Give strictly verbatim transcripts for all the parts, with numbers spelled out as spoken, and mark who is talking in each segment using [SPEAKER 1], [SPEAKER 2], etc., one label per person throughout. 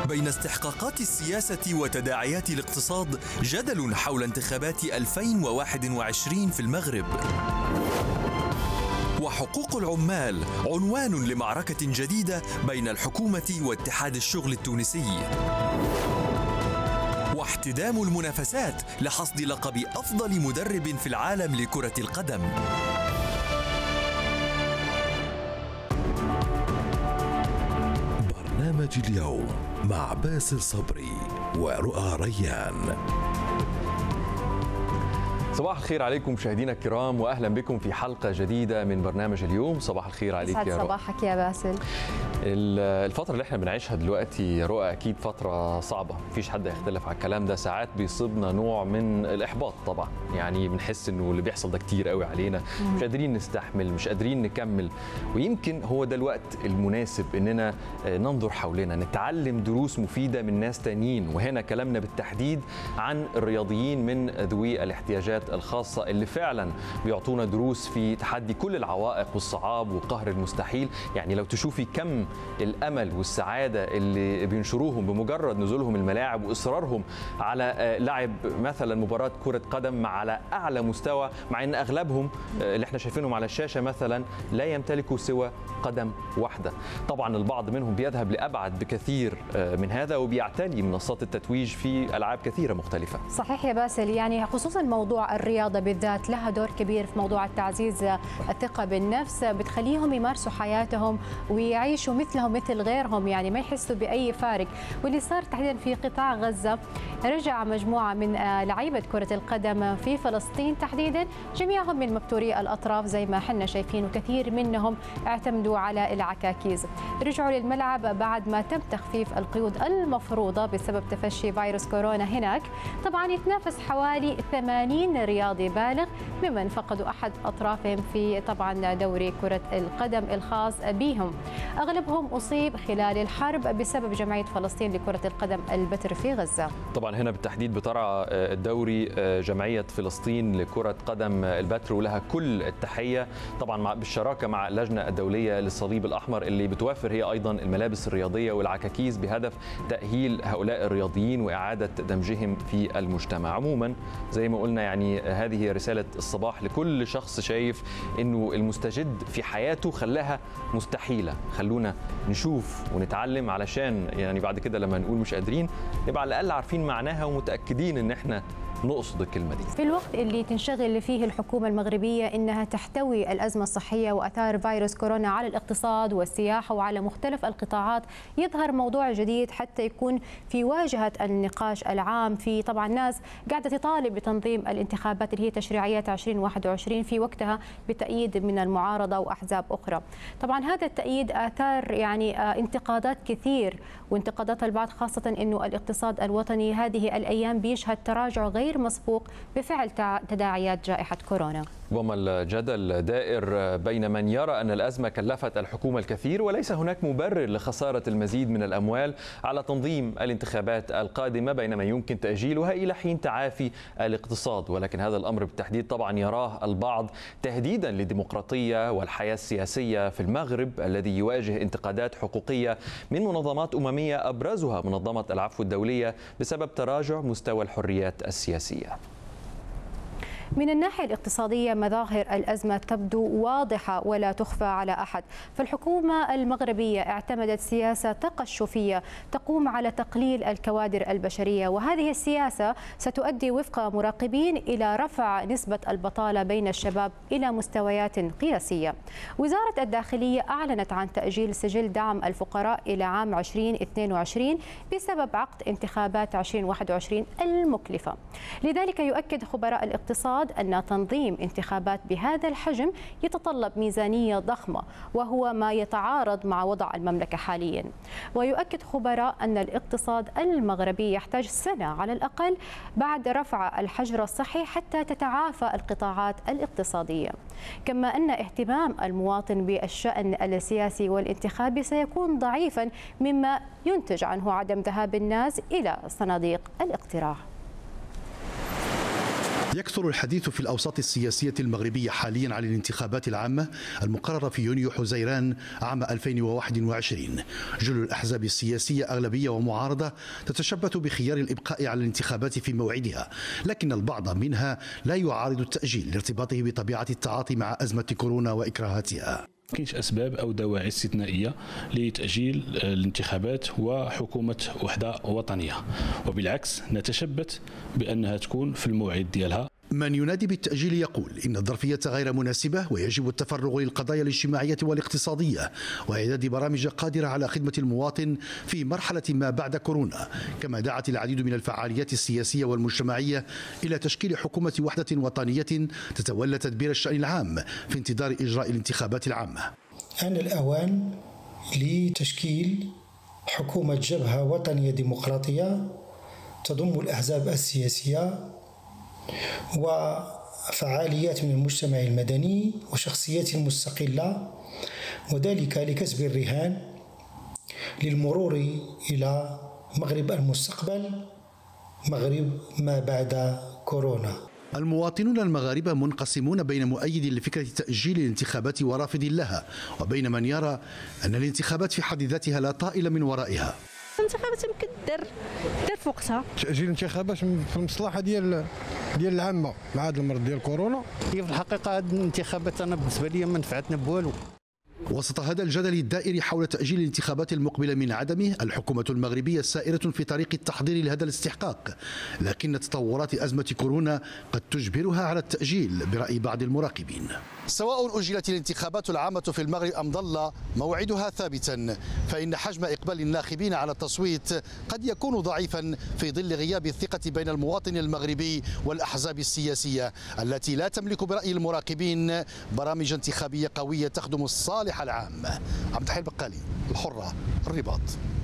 [SPEAKER 1] بين استحقاقات السياسة وتداعيات الاقتصاد جدل حول انتخابات ألفين وواحد وعشرين في المغرب. وحقوق العمال عنوان لمعركة جديدة بين الحكومة واتحاد الشغل التونسي. واحتدام المنافسات لحصد لقب أفضل مدرب في العالم لكرة القدم.
[SPEAKER 2] برنامج اليوم مع باسل صبري ورؤى ريان.
[SPEAKER 3] صباح الخير عليكم مشاهدينا الكرام، واهلا بكم في حلقه جديده من برنامج اليوم. صباح الخير عليك يا رؤى.
[SPEAKER 4] صباحك يا باسل.
[SPEAKER 3] الفتره اللي احنا بنعيشها دلوقتي يا رؤى اكيد فتره صعبه، مفيش حد يختلف على الكلام ده. ساعات بيصيبنا نوع من الاحباط طبعا، يعني بنحس انه اللي بيحصل ده كتير قوي علينا، مش قادرين نستحمل، مش قادرين نكمل. ويمكن هو ده الوقت المناسب اننا ننظر حولنا، نتعلم دروس مفيده من ناس تانيين. وهنا كلامنا بالتحديد عن الرياضيين من ذوي الاحتياجات الخاصة اللي فعلا بيعطونا دروس في تحدي كل العوائق والصعاب وقهر المستحيل. يعني لو تشوفي كم الأمل والسعادة اللي بينشروهم بمجرد نزولهم الملاعب وإصرارهم على لعب مثلا مباراة كرة قدم على أعلى مستوى، مع أن أغلبهم اللي احنا شايفينهم على الشاشة مثلا لا يمتلكوا سوى قدم واحدة. طبعا البعض منهم بيذهب لأبعد بكثير من هذا وبيعتلي منصات التتويج في ألعاب كثيرة مختلفة.
[SPEAKER 4] صحيح يا باسل، يعني خصوصا موضوع الرياضة بالذات لها دور كبير في موضوع التعزيز الثقة بالنفس، بتخليهم يمارسوا حياتهم ويعيشوا مثلهم مثل غيرهم، يعني ما يحسوا بأي فارق. واللي صار تحديدا في قطاع غزة، رجع مجموعة من لعيبة كرة القدم في فلسطين تحديدا، جميعهم من مبتوري الأطراف زي ما حنا شايفين، وكثير منهم اعتمدوا على العكاكيز. رجعوا للملعب بعد ما تم تخفيف القيود المفروضة بسبب تفشي فيروس كورونا هناك. طبعا يتنافس حوالي ثمانين رياضي بالغ ممن فقدوا أحد أطرافهم في طبعا دوري كرة القدم الخاص بهم. أغلبهم أصيب خلال الحرب بسبب جمعية فلسطين لكرة القدم البتر في غزة.
[SPEAKER 3] طبعا هنا بالتحديد بترعى الدوري جمعية فلسطين لكرة قدم البتر، ولها كل التحية طبعا بالشراكة مع اللجنة الدولية للصليب الأحمر اللي بتوفر هي أيضا الملابس الرياضية والعكاكيز بهدف تأهيل هؤلاء الرياضيين وإعادة دمجهم في المجتمع. عموما زي ما قلنا يعني هذه هي رسالة الصباح لكل شخص شايف انه المستجد في حياته خلاها مستحيلة. خلونا نشوف ونتعلم علشان يعني بعد كده لما نقول مش قادرين يبقى على الأقل عارفين معناها ومتأكدين ان احنا نقصد الكلمة دي.
[SPEAKER 4] في الوقت اللي تنشغل فيه الحكومة المغربية إنها تحتوي الأزمة الصحية وآثار فيروس كورونا على الاقتصاد والسياحة وعلى مختلف القطاعات، يظهر موضوع جديد حتى يكون في واجهة النقاش العام. في طبعا ناس قاعدة تطالب بتنظيم الانتخابات اللي هي تشريعيات ألفين وواحد وعشرين في وقتها بتأييد من المعارضة وأحزاب أخرى. طبعا هذا التأييد آثار يعني انتقادات كثير، وانتقادات البعض خاصة إنه الاقتصاد الوطني هذه الأيام بيشهد تراجع غير مسبوق بفعل تداعيات جائحة كورونا.
[SPEAKER 3] وما الجدل دائر بين من يرى أن الأزمة كلفت الحكومة الكثير وليس هناك مبرر لخسارة المزيد من الأموال على تنظيم الانتخابات القادمة، بينما يمكن تأجيلها إلى حين تعافي الاقتصاد. ولكن هذا الأمر بالتحديد طبعا يراه البعض تهديدا للديمقراطية والحياة السياسية في المغرب، الذي يواجه انتقادات حقوقية من منظمات أممية أبرزها منظمة العفو الدولية بسبب تراجع مستوى الحريات السياسية.
[SPEAKER 4] من الناحية الاقتصادية مظاهر الأزمة تبدو واضحة ولا تخفى على أحد، فالحكومة المغربية اعتمدت سياسة تقشفية تقوم على تقليل الكوادر البشرية، وهذه السياسة ستؤدي وفق مراقبين إلى رفع نسبة البطالة بين الشباب إلى مستويات قياسية. وزارة الداخلية أعلنت عن تأجيل سجل دعم الفقراء إلى عام ألفين واثنين وعشرين بسبب عقد انتخابات ألفين وواحد وعشرين المكلفة. لذلك يؤكد خبراء الاقتصاد أن تنظيم انتخابات بهذا الحجم يتطلب ميزانية ضخمة، وهو ما يتعارض مع وضع المملكة حاليا. ويؤكد خبراء أن الاقتصاد المغربي يحتاج سنة على الأقل بعد رفع الحجر الصحي حتى تتعافى القطاعات الاقتصادية، كما أن اهتمام المواطن بالشأن السياسي والانتخابي سيكون ضعيفا، مما ينتج عنه عدم ذهاب الناس إلى صناديق الاقتراع.
[SPEAKER 5] يكثر الحديث في الأوساط السياسية المغربية حاليا عن الانتخابات العامة المقررة في يونيو حزيران عام ألفين وواحد وعشرين. جل الأحزاب السياسية أغلبية ومعارضة تتشبث بخيار الإبقاء على الانتخابات في موعدها، لكن البعض منها لا يعارض التأجيل لارتباطه بطبيعة التعاطي مع أزمة كورونا وإكراهاتها.
[SPEAKER 6] كاينش اسباب او دواعي استثنائيه لتاجيل الانتخابات وحكومه وحده وطنيه، وبالعكس نتشبث بانها تكون في الموعد ديالها.
[SPEAKER 5] من ينادي بالتأجيل يقول إن الظرفية غير مناسبة ويجب التفرغ للقضايا الاجتماعية والاقتصادية وإعداد برامج قادرة على خدمة المواطن في مرحلة ما بعد كورونا. كما دعت العديد من الفعاليات السياسية والمجتمعية إلى تشكيل حكومة وحدة وطنية تتولى تدبير الشأن العام في انتظار إجراء الانتخابات العامة.
[SPEAKER 7] آن الأوان لتشكيل حكومة جبهة وطنية ديمقراطية تضم الأحزاب السياسية وفعاليات من المجتمع المدني وشخصيات مستقلة، وذلك لكسب الرهان للمرور إلى مغرب المستقبل، مغرب ما بعد كورونا.
[SPEAKER 5] المواطنون المغاربة منقسمون بين مؤيد لفكرة تأجيل الانتخابات ورافض لها، وبين من يرى أن الانتخابات في حد ذاتها لا طائل من ورائها.
[SPEAKER 8] الانتخابات يمكن دار دار في وقتها.
[SPEAKER 9] تأجيل الانتخابات في المصلحة ديال ديال العامة مع هذا المرض ديال كورونا.
[SPEAKER 10] هي في الحقيقة هذه الانتخابات أنا بالنسبة لي ما نفعتنا بوالو.
[SPEAKER 5] وسط هذا الجدل الدائري حول تأجيل الانتخابات المقبلة من عدمه، الحكومة المغربية سائرة في طريق التحضير لهذا الاستحقاق، لكن تطورات أزمة كورونا قد تجبرها على التأجيل برأي بعض المراقبين. سواء أجلت الانتخابات العامة في المغرب أم ظل موعدها ثابتا، فإن حجم إقبال الناخبين على التصويت قد يكون ضعيفا في ظل غياب الثقة بين المواطن المغربي والأحزاب السياسية التي لا تملك برأي المراقبين برامج انتخابية قوية تخدم الصالح العام. عبد الحي البقالي، الحرة، الرباط.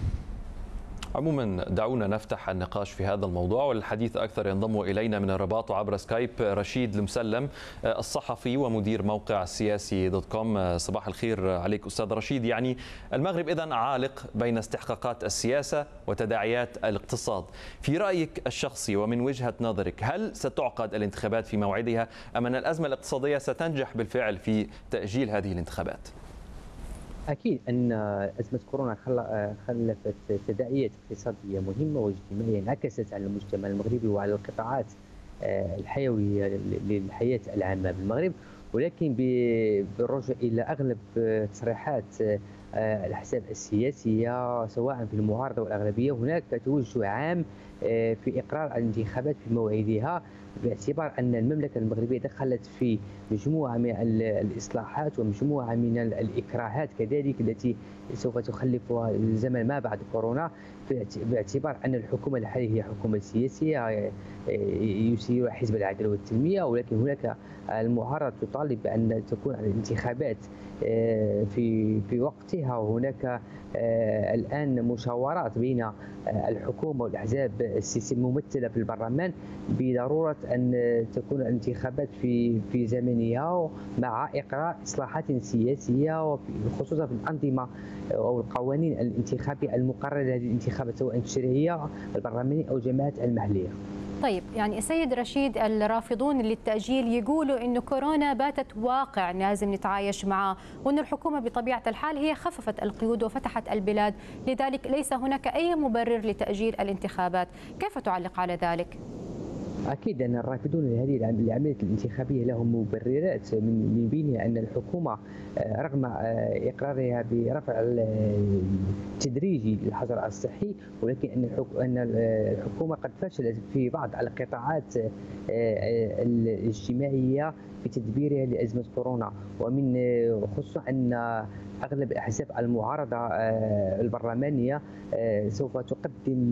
[SPEAKER 3] عموما دعونا نفتح النقاش في هذا الموضوع، والحديث أكثر ينضم إلينا من الرباط عبر سكايب رشيد المسلم الصحفي ومدير موقع سياسي دوت كوم. صباح الخير عليك أستاذ رشيد. يعني المغرب إذن عالق بين استحقاقات السياسة وتداعيات الاقتصاد. في رأيك الشخصي ومن وجهة نظرك، هل ستعقد الانتخابات في موعدها أم أن الأزمة الاقتصادية ستنجح بالفعل في تأجيل هذه الانتخابات؟
[SPEAKER 11] أكيد أن أزمة كورونا خلفت تداعيات اقتصادية مهمة واجتماعية انعكست على المجتمع المغربي وعلى القطاعات الحيوية للحياة العامة بالمغرب، ولكن بالرجوع إلى أغلب تصريحات الأحزاب السياسية سواء في المعارضة والأغلبية، هناك توجه عام في إقرار الانتخابات في موعدها، باعتبار أن المملكة المغربية دخلت في مجموعة من الإصلاحات ومجموعة من الإكراهات كذلك التي سوف تخلفها الزمن ما بعد كورونا، باعتبار أن الحكومة الحالية هي حكومة سياسية يسيرها حزب العدل والتنمية، ولكن هناك المعارضة تطالب بأن تكون الانتخابات في في وقتها. وهناك الآن مشاورات بين الحكومة والأحزاب السياسية الممثلة في البرلمان بضرورة أن تكون الانتخابات في في زمنها مع إقرار إصلاحات سياسية، خصوصا في الأنظمة أو القوانين الانتخابية المقررة لهذه الانتخابات سواء التشريعية البرلمانية أو الجماعات المحلية.
[SPEAKER 4] طيب، يعني السيد رشيد، الرافضون للتأجيل يقولوا إنه كورونا باتت واقع لازم نتعايش معه، وإن الحكومة بطبيعة الحال هي خففت القيود وفتحت البلاد، لذلك ليس هناك أي مبرر لتأجيل الانتخابات. كيف تعلق على ذلك؟
[SPEAKER 11] أكيد أن الرافضون لهذه العملية الانتخابية لهم مبررات، من بينها أن الحكومة رغم إقرارها برفع التدريجي للحظر الصحي، ولكن أن الحكومة قد فشلت في بعض القطاعات الاجتماعية في تدبيرها لأزمة كورونا، ومن خصوصا أن أغلب الأحزاب المعارضة البرلمانية سوف تقدم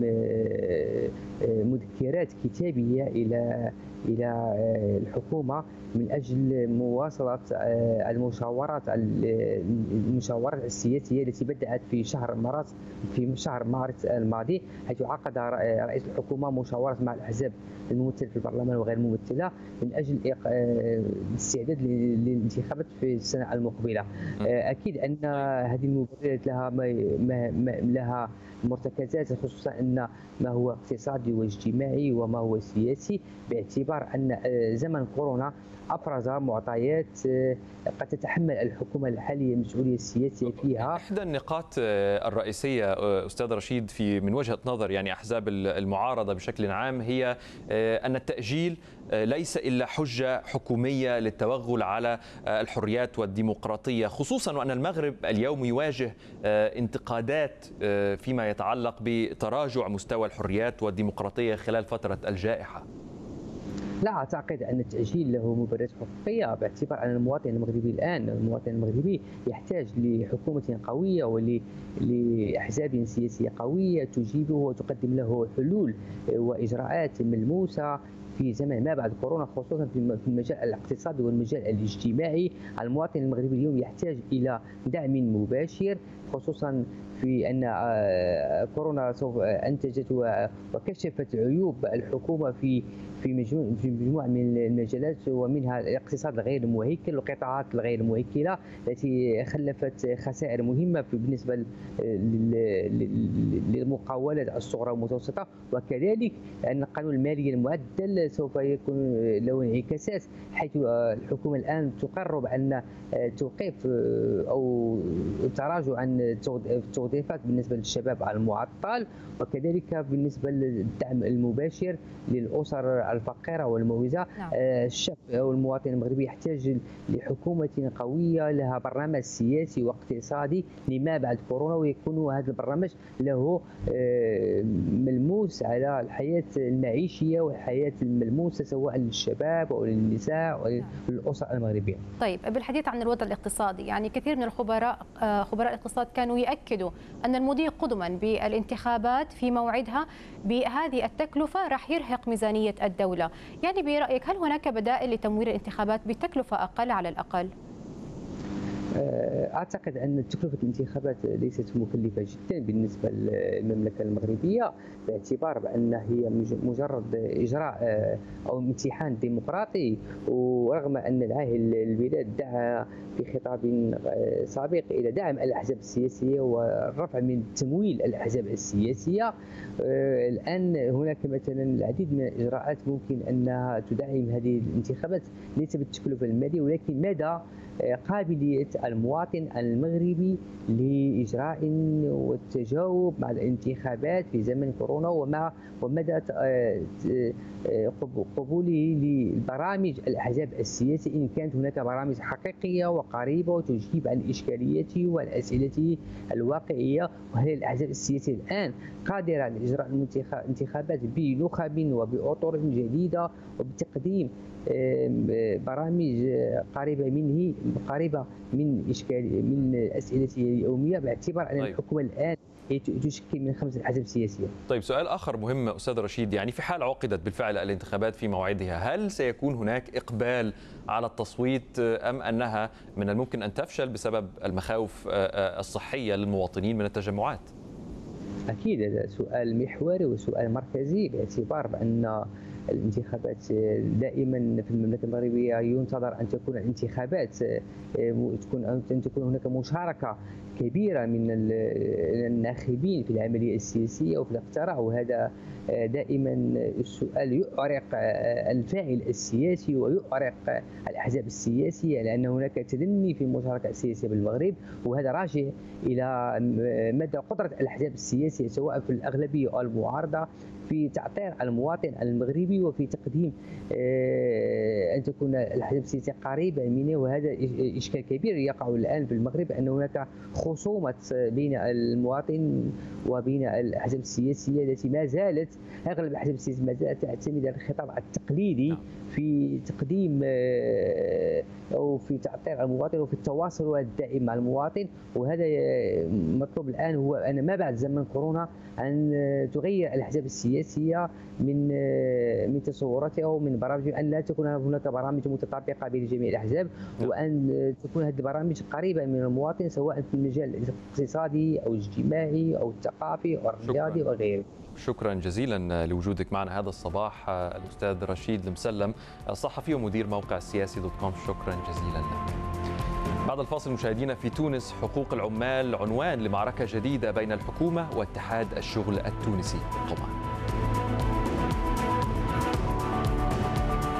[SPEAKER 11] مذكرات كتابية إلى إلى الحكومة من أجل مواصلة المشاورات المشاورات السياسية التي بدأت في شهر مارس في شهر مارس الماضي، حيث عقد رئيس الحكومة مشاورات مع الأحزاب الممثلة في البرلمان وغير الممثلة من أجل الاستعداد للانتخابات في السنة المقبلة. أكيد أن هذه المبررات لها ما لها مرتكزات، خصوصا أن ما هو اقتصادي واجتماعي وما هو سياسي، باعتبار باعتبار أن زمن كورونا أفرز معطيات قد تتحمل الحكومة الحالية المسؤولية السياسية فيها.
[SPEAKER 3] إحدى النقاط الرئيسية أستاذ رشيد في من وجهة نظر يعني أحزاب المعارضة بشكل عام هي أن التأجيل ليس إلا حجة حكومية للتوغل على الحريات والديمقراطية، خصوصا وأن المغرب اليوم يواجه انتقادات فيما يتعلق بتراجع مستوى الحريات والديمقراطية خلال فترة الجائحة.
[SPEAKER 11] لا أعتقد أن التأجيل له مبررات حقوقية، باعتبار أن المواطن المغربي الآن المواطن المغربي يحتاج لحكومة قوية ولأحزاب سياسية قوية تجيبه وتقدم له حلول وإجراءات ملموسة في زمن ما بعد كورونا، خصوصا في المجال الاقتصادي والمجال الاجتماعي. المواطن المغربي اليوم يحتاج إلى دعم مباشر، خصوصا في أن كورونا سوف أنتجت وكشفت عيوب الحكومة في في مجموعة من المجالات، ومنها الاقتصاد الغير مهيكل والقطاعات الغير مهيكلة التي خلفت خسائر مهمة بالنسبة للمقاولات الصغرى والمتوسطة، وكذلك أن القانون المالي المعدل سوف يكون له انعكاسات، حيث الحكومة الآن تقرر بأن توقيف أو التراجع عن التوظيفات بالنسبة للشباب المعطل، وكذلك بالنسبة للدعم المباشر للأسر الفقيرة والموزة. نعم. الشعب أو المواطن المغربي يحتاج لحكومة قوية لها برنامج سياسي واقتصادي لما بعد كورونا، ويكون هذا البرنامج له ملموس على الحياة المعيشية والحياة الملموسة سواء للشباب أو للنساء وللأسر المغربية.
[SPEAKER 4] طيب، بالحديث عن الوضع الاقتصادي، يعني كثير من الخبراء خبراء الاقتصاد كانوا يأكدوا أن المضي قدما بالانتخابات في موعدها بهذه التكلفة راح يرهق ميزانية الدولة. يعني برأيك هل هناك بدائل لتمويل الانتخابات بتكلفة أقل على الأقل؟
[SPEAKER 11] أعتقد أن تكلفة الانتخابات ليست مكلفة جدا بالنسبة للمملكة المغربية، باعتبار بأنها هي مجرد إجراء أو امتحان ديمقراطي، ورغم أن العاهل البلاد دعا في خطاب سابق إلى دعم الأحزاب السياسية والرفع من تمويل الأحزاب السياسية. الآن هناك مثلا العديد من الإجراءات ممكن أنها تدعم هذه الانتخابات، ليس بالتكلفة المالية ولكن مدى قابلية المواطن المغربي لإجراء والتجاوب مع الانتخابات في زمن كورونا، ومع ومدى قبوله للبرامج الأحزاب السياسية إن كانت هناك برامج حقيقية وقريبة وتجيب عن الإشكاليات والأسئلة الواقعية. وهل الأحزاب السياسية الآن قادرة على إجراء الانتخابات بنخب وبأطر جديدة وبتقديم برامج قريبة منه قريبة من إشكال من أسئلته اليومية، باعتبار أن الحكومة الآن تشكل من خمس أحزاب سياسية.
[SPEAKER 3] طيب، سؤال آخر مهم أستاذ رشيد، يعني في حال عقدت بالفعل الانتخابات في موعدها، هل سيكون هناك إقبال على التصويت أم أنها من الممكن أن تفشل بسبب المخاوف الصحية للمواطنين من التجمعات؟
[SPEAKER 11] أكيد هذا سؤال محوري وسؤال مركزي، باعتبار بأن الانتخابات دائما في المملكة المغربية ينتظر أن تكون الانتخابات تكون أن تكون هناك مشاركة كبيرة من الناخبين في العملية السياسية وفي الاقتراع، وهذا دائما السؤال يؤرق الفاعل السياسي ويؤرق الأحزاب السياسية، لأن هناك تدني في المشاركة السياسية بالمغرب، وهذا راجع إلى مدى قدرة الأحزاب السياسية سواء في الأغلبية أو المعارضة في تعطير المواطن المغربي وفي تقديم أن تكون الأحزاب السياسية قريبة منه. وهذا إشكال كبير يقع الآن في المغرب، أن هناك خصومة بين المواطن وبين الأحزاب السياسية التي ما زالت أغلب الأحزاب السياسية ما زالت تعتمد على الخطاب التقليدي في تقديم أو في تعطير المواطن وفي التواصل الدائم مع المواطن. وهذا مطلوب الآن هو أن ما بعد زمن كورونا أن تغير الأحزاب السياسية من من تصوراتها ومن برامجها، أن لا تكون هناك برامج متطابقة بين جميع الأحزاب، وأن تكون هذه البرامج قريبة من المواطن سواء في المجال الاقتصادي أو الاجتماعي أو الثقافي أو الرياضي وغيره.
[SPEAKER 3] شكرا جزيلا لوجودك معنا هذا الصباح الأستاذ رشيد المسلم، الصحفي ومدير موقع السياسي دوت كوم. شكرا جزيلا لك. بعد الفاصل مشاهدينا، في تونس حقوق العمال عنوان لمعركة جديدة بين الحكومة واتحاد الشغل التونسي. طبعا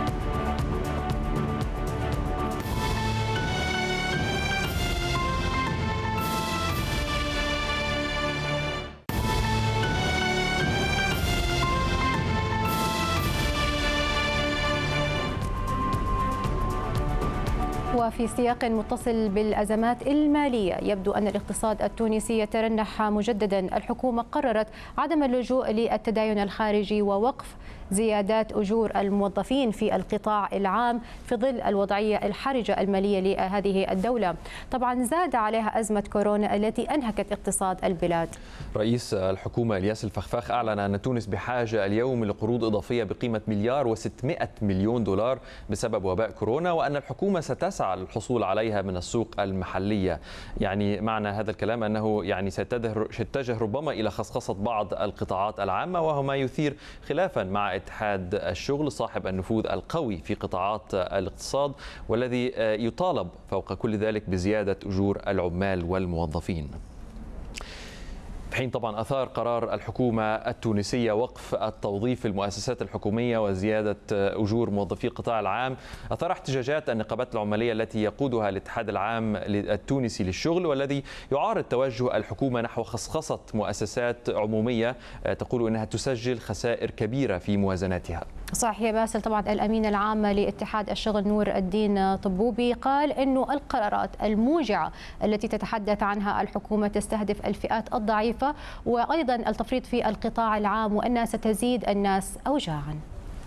[SPEAKER 4] وفي سياق متصل بالأزمات المالية، يبدو أن الاقتصاد التونسي يترنح مجددا. الحكومة قررت عدم اللجوء للتداين الخارجي ووقف زيادات أجور الموظفين في القطاع العام في ظل الوضعية الحرجة المالية لهذه الدولة. طبعا زاد عليها أزمة كورونا التي أنهكت اقتصاد البلاد.
[SPEAKER 3] رئيس الحكومة الياس الفخفاخ أعلن أن تونس بحاجة اليوم لقروض إضافية بقيمة مليار وستمائة مليون دولار بسبب وباء كورونا، وأن الحكومة ستسعى للحصول عليها من السوق المحلية. يعني معنى هذا الكلام أنه يعني سيتجه ربما إلى خصخصة بعض القطاعات العامة، وهو ما يثير خلافا مع اتحاد الشغل صاحب النفوذ القوي في قطاعات الاقتصاد، والذي يطالب فوق كل ذلك بزيادة أجور العمال والموظفين. في حين طبعا أثار قرار الحكومة التونسية وقف التوظيف في المؤسسات الحكومية وزيادة أجور موظفي القطاع العام، أثار احتجاجات النقابات العمالية التي يقودها الاتحاد العام التونسي للشغل، والذي يعارض توجه الحكومة نحو خصخصة مؤسسات عمومية تقول أنها تسجل خسائر كبيرة في موازناتها.
[SPEAKER 4] صحيح يا باسل. طبعا الأمين العام لاتحاد الشغل نور الدين طبوبي قال أنه القرارات الموجعة التي تتحدث عنها الحكومة تستهدف الفئات الضعيفة وأيضا التفريط في القطاع العام، وأنها ستزيد الناس أوجاعا.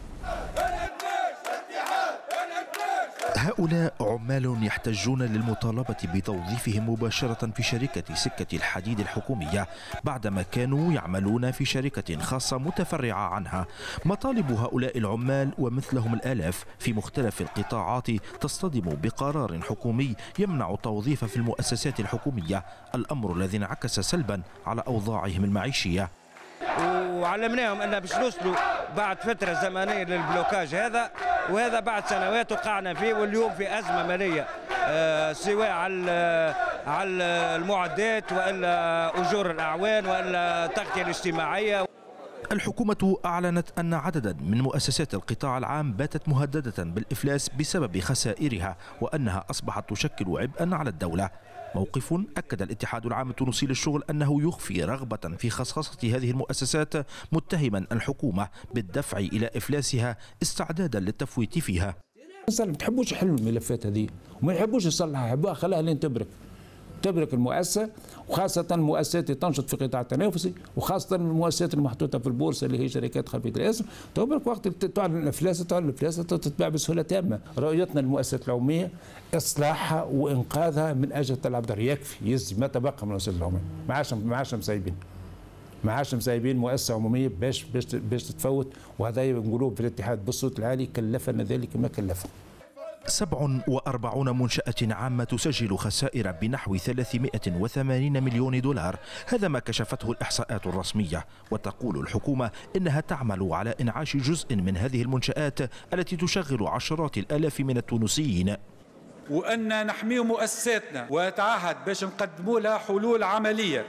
[SPEAKER 12] هؤلاء عمال يحتجون للمطالبة بتوظيفهم مباشرة في شركة سكة الحديد الحكومية بعدما كانوا يعملون في شركة خاصة متفرعة عنها. مطالب هؤلاء العمال ومثلهم الآلاف في مختلف القطاعات تصطدم بقرار حكومي يمنع التوظيف في المؤسسات الحكومية، الأمر الذي انعكس سلبا على أوضاعهم المعيشية.
[SPEAKER 13] وعلمناهم أن باش نوصلوا بعد فترة زمنية للبلوكاج هذا، وهذا بعد سنوات وقعنا فيه، واليوم في أزمة مالية آه سواء على على المعدات وإلا أجور الأعوان وإلا التغطية الاجتماعية.
[SPEAKER 12] الحكومة أعلنت أن عددا من مؤسسات القطاع العام باتت مهددة بالإفلاس بسبب خسائرها، وأنها أصبحت تشكل عبئا على الدولة. موقف أكد الاتحاد العام التونسي للشغل أنه يخفي رغبة في خصخصة هذه المؤسسات، متهما الحكومة بالدفع إلى إفلاسها استعدادا للتفويت فيها.
[SPEAKER 14] ما تحبوش يحلوا الملفات هذه وما يحبوش يصلحها، يحبوها خلاها لين تبرك تبرك المؤسسة، وخاصة المؤسسات اللي تنشط في قطاع التنافسي، وخاصة المؤسسات المحطوطة في البورصة اللي هي شركات خفية الاسم، تبرك وقت تعلن الإفلاس تعلن الإفلاس تتباع بسهولة تامة. رؤيتنا المؤسسات العمومية إصلاحها وإنقاذها من أجل تلعب دور، يكفي يزي ما تبقى من المؤسسات العمومية، ما عادش ما عادش مسايبين ما عادش مسايبين مؤسسة عمومية باش باش باش تتفوت، وهذا نقولوه في الاتحاد بالصوت العالي، كلفنا ذلك ما كلفنا.
[SPEAKER 12] سبع وأربعون منشأة عامة تسجل خسائر بنحو ثلاثمائة وثمانين مليون دولار، هذا ما كشفته الإحصاءات الرسمية. وتقول الحكومة إنها تعمل على إنعاش جزء من هذه المنشآت التي تشغل عشرات الآلاف من التونسيين،
[SPEAKER 15] وأن نحمي مؤسساتنا ونتعهد باش نقدموا لها حلول عملية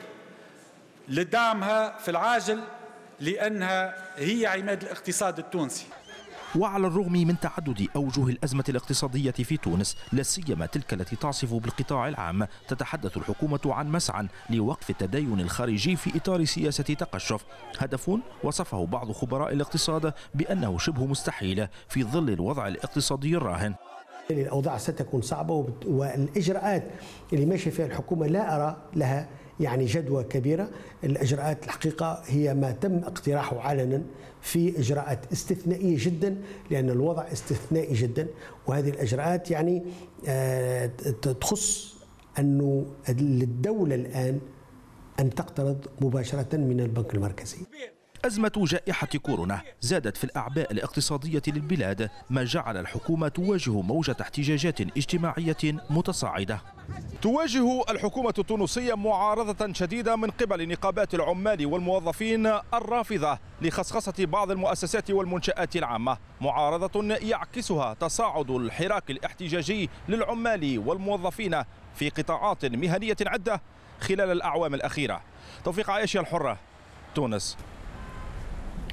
[SPEAKER 15] لدعمها في العاجل، لأنها هي عماد الاقتصاد التونسي.
[SPEAKER 12] وعلى الرغم من تعدد أوجه الأزمة الاقتصادية في تونس، لا سيما تلك التي تعصف بالقطاع العام، تتحدث الحكومة عن مسعى لوقف التدين الخارجي في إطار سياسة تقشف، هدف وصفه بعض خبراء الاقتصاد بأنه شبه مستحيل في ظل الوضع الاقتصادي الراهن.
[SPEAKER 16] الأوضاع ستكون صعبة، والإجراءات اللي ماشي فيها الحكومة لا أرى لها يعني جدوى كبيرة. الإجراءات الحقيقة هي ما تم اقتراحه علنا في إجراءات استثنائية جدا، لأن الوضع استثنائي جدا، وهذه الإجراءات يعني تخص أنه للدولة الآن أن تقترض مباشرة من البنك المركزي.
[SPEAKER 12] أزمة جائحة كورونا زادت في الأعباء الاقتصادية للبلاد، ما جعل الحكومة تواجه موجة احتجاجات اجتماعية متصاعدة.
[SPEAKER 17] تواجه الحكومة التونسية معارضة شديدة من قبل نقابات العمال والموظفين الرافضة لخصخصة بعض المؤسسات والمنشآت العامة، معارضة يعكسها تصاعد الحراك الاحتجاجي للعمال والموظفين في قطاعات مهنية عدة خلال الأعوام الأخيرة. توفيق عايشي، الحرة، تونس.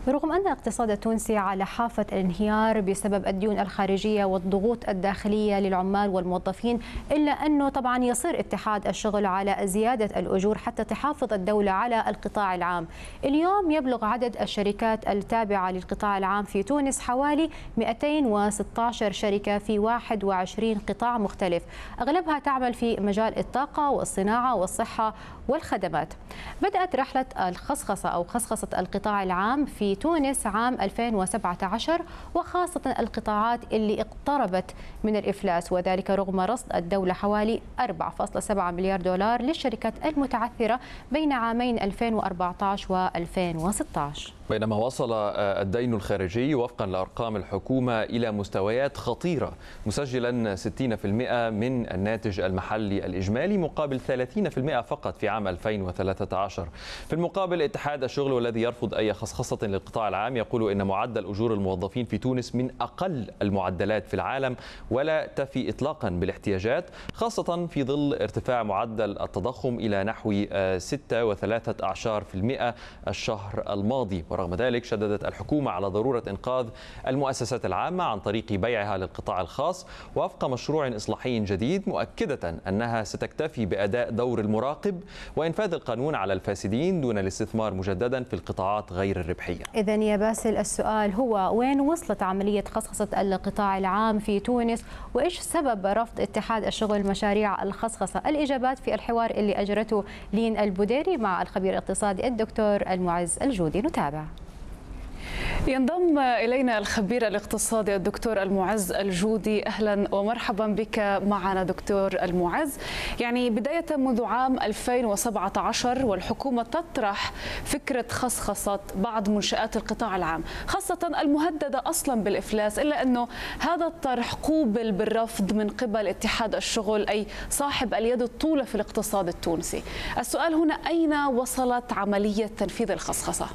[SPEAKER 4] رغم أن الاقتصاد التونسي على حافة الانهيار بسبب الديون الخارجية والضغوط الداخلية للعمال والموظفين، إلا أنه طبعا يصر اتحاد الشغل على زيادة الأجور حتى تحافظ الدولة على القطاع العام. اليوم يبلغ عدد الشركات التابعة للقطاع العام في تونس حوالي مئتين وستة عشر شركة في واحد وعشرين قطاع مختلف، أغلبها تعمل في مجال الطاقة والصناعة والصحة والخدمات. بدأت رحلة الخصخصة أو خصخصة القطاع العام في تونس عام ألفين وسبعة عشر، وخاصة القطاعات اللي اقتربت من الإفلاس، وذلك رغم رصد الدولة حوالي أربعة فاصلة سبعة مليار دولار للشركات المتعثرة بين عامين ألفين وأربعة عشر وألفين وستة عشر.
[SPEAKER 3] بينما وصل الدين الخارجي وفقا لأرقام الحكومة إلى مستويات خطيرة، مسجلا ستين بالمئة من الناتج المحلي الإجمالي مقابل ثلاثين بالمئة فقط في عام ألفين وثلاثة عشر. في المقابل اتحاد الشغل والذي يرفض أي خصخصة للقطاع العام يقول إن معدل أجور الموظفين في تونس من أقل المعدلات في العالم ولا تفي إطلاقا بالاحتياجات، خاصة في ظل ارتفاع معدل التضخم إلى نحو ستة وثلاثة أعشار في المئة الشهر الماضي. ورغم ذلك شددت الحكومة على ضرورة إنقاذ المؤسسات العامة عن طريق بيعها للقطاع الخاص وفق مشروع إصلاحي جديد، مؤكدة أنها ستكتفي بأداء دور المراقب وإنفاذ القانون على الفاسدين دون الاستثمار مجددا في القطاعات غير الربحية.
[SPEAKER 4] إذن يا باسل، السؤال هو وين وصلت عملية خصخصة القطاع العام في تونس، وإيش سبب رفض اتحاد الشغل مشاريع الخصخصة؟ الإجابات في الحوار اللي أجرته لين البديري مع الخبير الاقتصادي الدكتور المعز الجودي. نتابع.
[SPEAKER 18] ينضم إلينا الخبير الاقتصادي الدكتور المعز الجودي. أهلا ومرحبا بك معنا دكتور المعز. يعني بداية منذ عام ألفين وسبعة عشر والحكومة تطرح فكرة خصخصة بعض منشآت القطاع العام، خاصة المهددة أصلا بالإفلاس، إلا أنه هذا الطرح قوبل بالرفض من قبل اتحاد الشغل أي صاحب اليد الطولة في الاقتصاد التونسي. السؤال هنا، أين وصلت عملية تنفيذ الخصخصة؟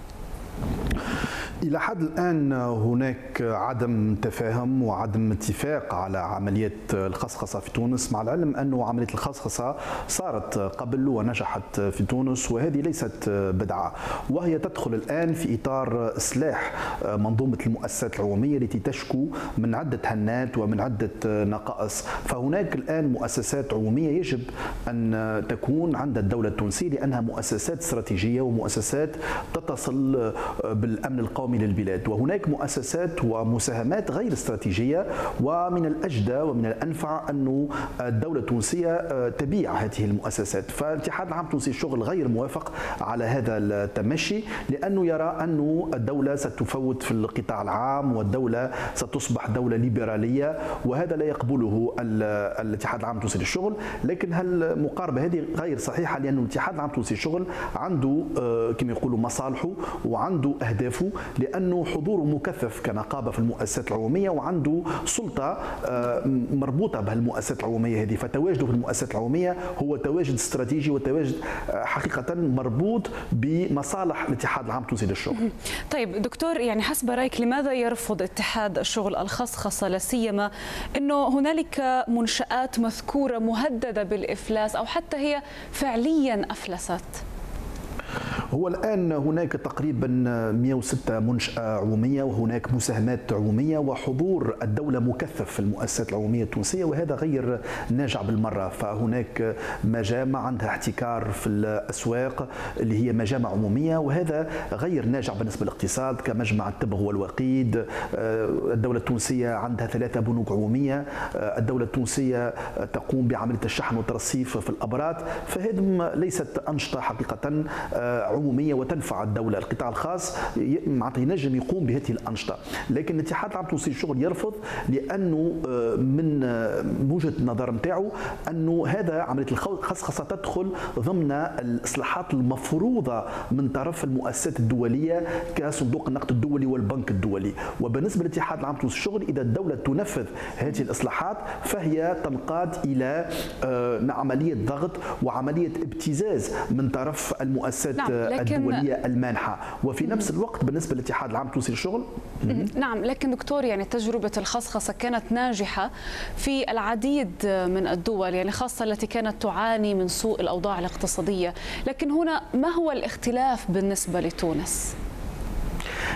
[SPEAKER 19] إلى حد الآن هناك عدم تفاهم وعدم اتفاق على عملية الخصخصة في تونس، مع العلم أن عملية الخصخصة صارت قبل ونجحت في تونس، وهذه ليست بدعة، وهي تدخل الآن في إطار إصلاح منظومة المؤسسات العمومية التي تشكو من عدة هنات ومن عدة نقائص. فهناك الآن مؤسسات عمومية يجب أن تكون عند الدولة التونسية، لأنها مؤسسات استراتيجية ومؤسسات تتصل بالأمن القومي للبلاد، وهناك مؤسسات ومساهمات غير استراتيجية، ومن الأجدى ومن الأنفع أن الدولة التونسية تبيع هذه المؤسسات. فالاتحاد العام التونسي للشغل غير موافق على هذا التمشي، لأنه يرى أن الدولة ستفوت في القطاع العام والدولة ستصبح دولة ليبرالية، وهذا لا يقبله الاتحاد العام التونسي للشغل. لكن هالمقاربة هذه غير صحيحة، لأن الاتحاد العام التونسي للشغل عنده كما يقولوا مصالحه وعنده أهدافه، لأنه حضوره مكثف كنقابة في المؤسسات العمومية، وعنده سلطة مربوطة بهالمؤسسات العمومية هذه. فتواجده في المؤسسات العمومية هو تواجد استراتيجي وتواجد حقيقة مربوط بمصالح الاتحاد العام التونسي للشغل.
[SPEAKER 18] طيب دكتور، يعني حسب رأيك لماذا يرفض اتحاد الشغل الخصخصة، لا سيما أنه هنالك منشآت مذكورة مهددة بالإفلاس أو حتى هي فعليا أفلست؟
[SPEAKER 19] هو الآن هناك تقريبا مئة وستة منشأة عمومية، وهناك مساهمات عمومية، وحضور الدولة مكثف في المؤسسات العمومية التونسية، وهذا غير ناجع بالمرة. فهناك مجامع عندها احتكار في الأسواق اللي هي مجامع عمومية، وهذا غير ناجع بالنسبة للاقتصاد، كمجمع التبغ والوقيد. الدولة التونسية عندها ثلاثة بنوك عمومية، الدولة التونسية تقوم بعملية الشحن والترصيف في الأبراج، فهذه ليست أنشطة حقيقة عمومية وتنفع الدولة. القطاع الخاص معناتها ينجم يقوم بهذه الأنشطة، لكن الاتحاد العام التونسي للشغل يرفض، لأنه من وجهة النظر نتاعو أنه هذا عملية الخصخصة تدخل ضمن الإصلاحات المفروضة من طرف المؤسسات الدولية كصندوق النقد الدولي والبنك الدولي. وبالنسبة للاتحاد العام التونسي للشغل، إذا الدولة تنفذ هذه الإصلاحات فهي تنقاد إلى عملية ضغط وعملية ابتزاز من طرف المؤسسات نعم. الدولية المانحة. وفي نفس الوقت بالنسبة للاتحاد العام التونسي للشغل،
[SPEAKER 18] نعم، لكن دكتور يعني تجربة الخصخصة كانت ناجحة في العديد من الدول، يعني خاصة التي كانت تعاني من سوء الأوضاع الاقتصادية، لكن هنا ما هو الاختلاف بالنسبة لتونس؟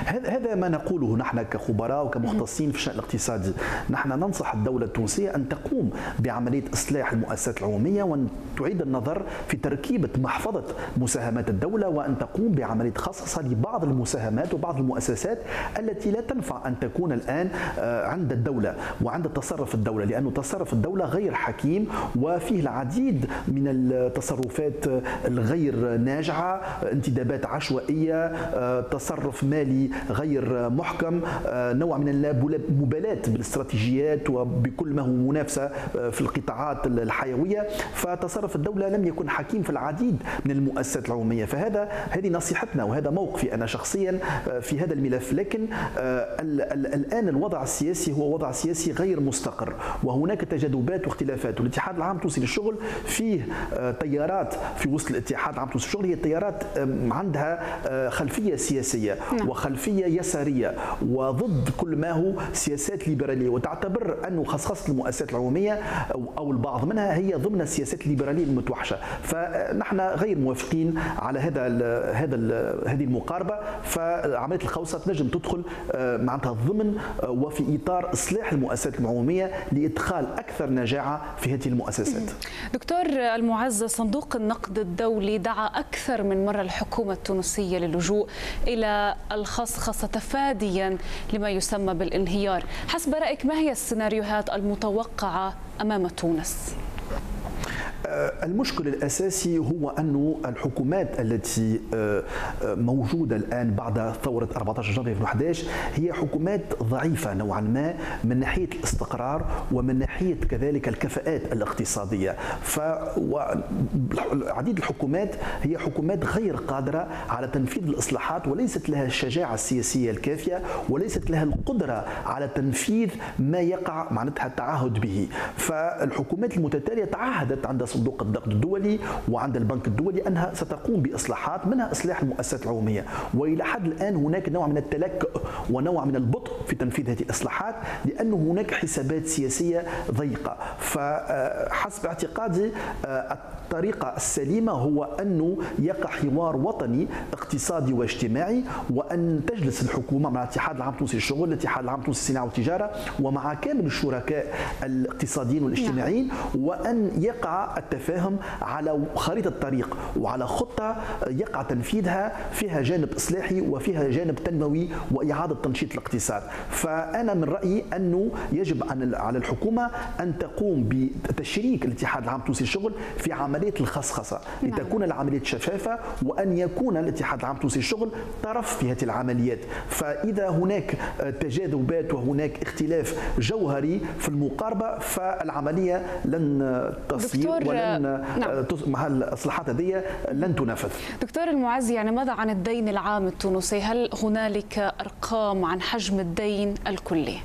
[SPEAKER 19] هذا ما نقوله نحن كخبراء وكمختصين في الشأن الاقتصادي. نحن ننصح الدولة التونسية أن تقوم بعملية إصلاح المؤسسات العمومية وأن تعيد النظر في تركيبة محفظة مساهمات الدولة، وأن تقوم بعملية خصصها لبعض المساهمات وبعض المؤسسات التي لا تنفع أن تكون الآن عند الدولة وعند تصرف الدولة، لأن تصرف الدولة غير حكيم وفيه العديد من التصرفات الغير ناجعة، انتدابات عشوائية، تصرف مالي غير محكم، نوع من المبالاة بالاستراتيجيات وبكل ما هو منافسة في القطاعات الحيوية. فتصرف الدولة لم يكن حكيم في العديد من المؤسسات العمومية. فهذا هذه نصيحتنا وهذا موقفي أنا شخصيا في هذا الملف. لكن الآن الوضع السياسي هو وضع سياسي غير مستقر وهناك تجاذبات واختلافات، والاتحاد العام التونسي للشغل فيه تيارات في وسط الاتحاد العام التونسي للشغل، هي التيارات عندها خلفية سياسية وخلفية يسارية وضد كل ما هو سياسات ليبرالية، وتعتبر أن خصخصة المؤسسات العمومية أو البعض منها هي ضمن السياسات الليبرالية المتوحشة. فنحن غير موافقين على هذا ال هذا ال هذه المقاربة. فعملية الخوصة تنجم تدخل معناتها ضمن وفي إطار إصلاح المؤسسات العمومية لإدخال أكثر نجاعة في هذه المؤسسات.
[SPEAKER 18] دكتور المعز، صندوق النقد الدولي دعا أكثر من مرة الحكومة التونسية للجوء إلى الخصخصة تفاديا لما يسمى بالانهيار. حسب رأيك ما هي السيناريوهات المتوقعة أمام تونس؟
[SPEAKER 19] المشكل الأساسي هو أن الحكومات التي موجودة الآن بعد ثورة أربعة عشر جانفي ألفين وأحد عشر هي حكومات ضعيفة نوعا ما من ناحية الاستقرار ومن ناحية كذلك الكفاءات الاقتصادية. فعديد الحكومات هي حكومات غير قادرة على تنفيذ الإصلاحات وليست لها الشجاعة السياسية الكافية وليست لها القدرة على تنفيذ ما يقع معناتها التعهد به. فالحكومات المتتالية تعهدت عند صندوق النقد الدولي وعند البنك الدولي أنها ستقوم بإصلاحات منها إصلاح المؤسسات العمومية، وإلى حد الآن هناك نوع من التلكؤ ونوع من البطء في تنفيذ هذه الإصلاحات لأن هناك حسابات سياسية ضيقة. فحسب اعتقادي الطريقة السليمة هو أنه يقع حوار وطني اقتصادي واجتماعي، وأن تجلس الحكومة مع الاتحاد العام التونسي للشغل، الاتحاد العام التونسي للصناعة والتجارة، ومع كامل الشركاء الاقتصاديين والاجتماعيين، وأن يقع التفاهم على خريطة طريق وعلى خطة يقع تنفيذها فيها جانب إصلاحي وفيها جانب تنموي وإعادة تنشيط الاقتصاد. فأنا من رأيي أنه يجب على الحكومة أن تقوم بتشريك الاتحاد العام التونسي للشغل في عملية الخصخصة لتكون العملية شفافة، وأن يكون الاتحاد العام التونسي للشغل طرف في هذه العمليات. فإذا هناك تجاذبات وهناك اختلاف جوهري في المقاربة فالعملية لن تصير ولن نعم. مع الإصلاحات هذه لن تنفذ.
[SPEAKER 18] دكتور المعز، يعني ماذا عن الدين العام التونسي؟ هل هنالك أرقام عن حجم الدين الكلي؟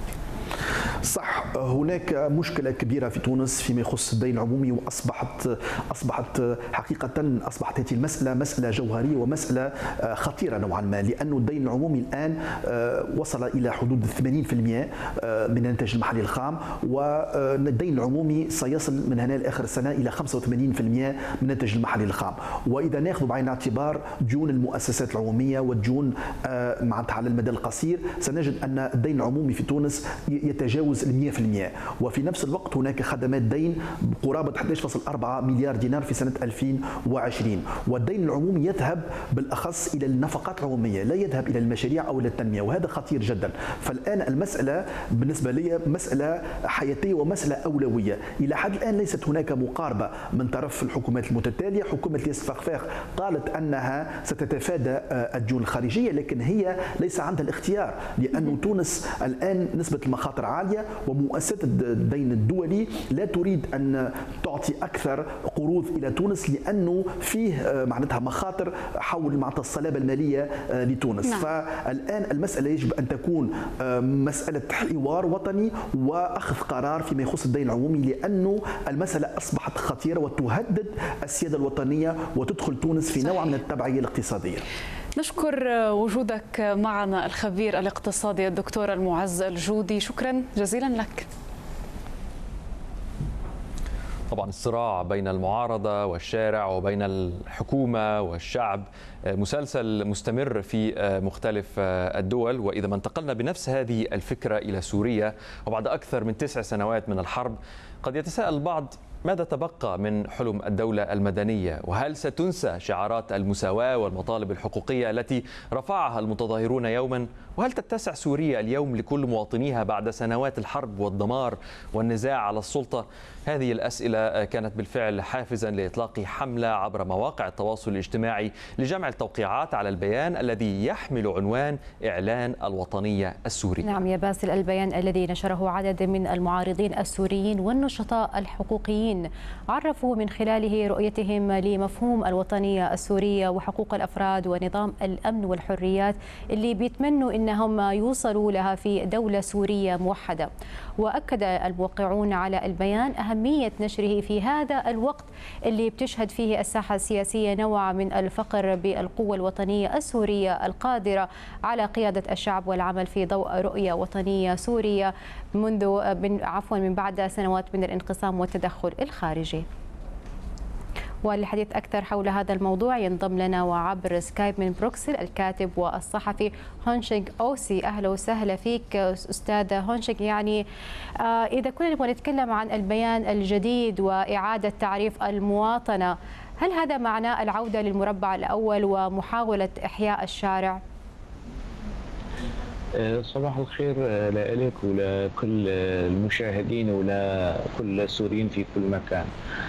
[SPEAKER 19] صح، هناك مشكلة كبيرة في تونس فيما يخص الدين العمومي، وأصبحت أصبحت حقيقة أصبحت هذه المسألة مسألة جوهرية ومسألة خطيرة نوعا ما، لأن الدين العمومي الآن وصل إلى حدود ثمانين بالمئة من الإنتاج المحلي الخام، والدين العمومي سيصل من هنا لآخر السنة إلى خمسة وثمانين بالمئة من الإنتاج المحلي الخام. وإذا نأخذ بعين الاعتبار ديون المؤسسات العمومية والديون معناتها على المدى القصير، سنجد أن الدين العمومي في تونس يتجاوز المئة بالمئة. وفي نفس الوقت هناك خدمات دين بقرابة أحد عشر فاصلة أربعة مليار دينار في سنة ألفين وعشرين، والدين العمومي يذهب بالأخص إلى النفقات العمومية لا يذهب إلى المشاريع أو إلى التنمية، وهذا خطير جدا. فالآن المسألة بالنسبة لي مسألة حياتية ومسألة أولوية. إلى حد الآن ليست هناك مقاربة من طرف الحكومات المتتالية. حكومة ليس فخفاخ قالت أنها ستتفادى الديون الخارجية، لكن هي ليس عندها الاختيار، لأن تونس الآن نسبة المخاطر عالية، ومؤسسة الدين الدولي لا تريد أن تعطي أكثر قروض إلى تونس لأنه فيه معناتها مخاطر حول معناتها الصلابة المالية لتونس. نعم. فالآن المسألة يجب أن تكون مسألة حوار وطني وأخذ قرار فيما يخص الدين العمومي، لأنه المسألة أصبحت خطيرة وتهدد السيادة الوطنية وتدخل تونس في نوع من التبعية الاقتصادية.
[SPEAKER 18] نشكر وجودك معنا الخبير الاقتصادي الدكتور المعز الجودي، شكرا جزيلا لك.
[SPEAKER 3] طبعا الصراع بين المعارضة والشارع وبين الحكومة والشعب مسلسل مستمر في مختلف الدول، وإذا ما انتقلنا بنفس هذه الفكرة إلى سوريا وبعد أكثر من تسع سنوات من الحرب، قد يتساءل البعض ماذا تبقى من حلم الدولة المدنية؟ وهل ستنسى شعارات المساواة والمطالب الحقوقية التي رفعها المتظاهرون يوما؟ وهل تتسع سوريا اليوم لكل مواطنيها بعد سنوات الحرب والدمار والنزاع على السلطة؟ هذه الأسئلة كانت بالفعل حافزا لإطلاق حملة عبر مواقع التواصل الاجتماعي لجمع التوقيعات على البيان الذي يحمل عنوان إعلان الوطنية السورية.
[SPEAKER 4] نعم يا باسل، البيان الذي نشره عدد من المعارضين السوريين والنشطاء الحقوقيين عرفوا من خلاله رؤيتهم لمفهوم الوطنية السورية وحقوق الأفراد ونظام الأمن والحريات اللي بيتمنوا إنهم يوصلوا لها في دولة سورية موحدة. وأكد الموقعون على البيان أهمية نشره في هذا الوقت اللي بتشهد فيه الساحة السياسية نوع من الفقر بالقوة الوطنية السورية القادرة على قيادة الشعب والعمل في ضوء رؤية وطنية سورية منذ من عفوا من بعد سنوات من الانقسام والتدخل الخارجي. وللحديث أكثر حول هذا الموضوع ينضم لنا وعبر سكايب من بروكسل الكاتب والصحفي هونشيغ أوسي. أهلا وسهلا فيك أستاذ هونشيغ. يعني آه إذا كنا نبغى نتكلم عن البيان الجديد وإعادة تعريف المواطنة، هل هذا معناه العودة للمربع الأول ومحاولة إحياء الشارع؟
[SPEAKER 20] صباح الخير لك ولكل المشاهدين ولكل السوريين في كل مكان.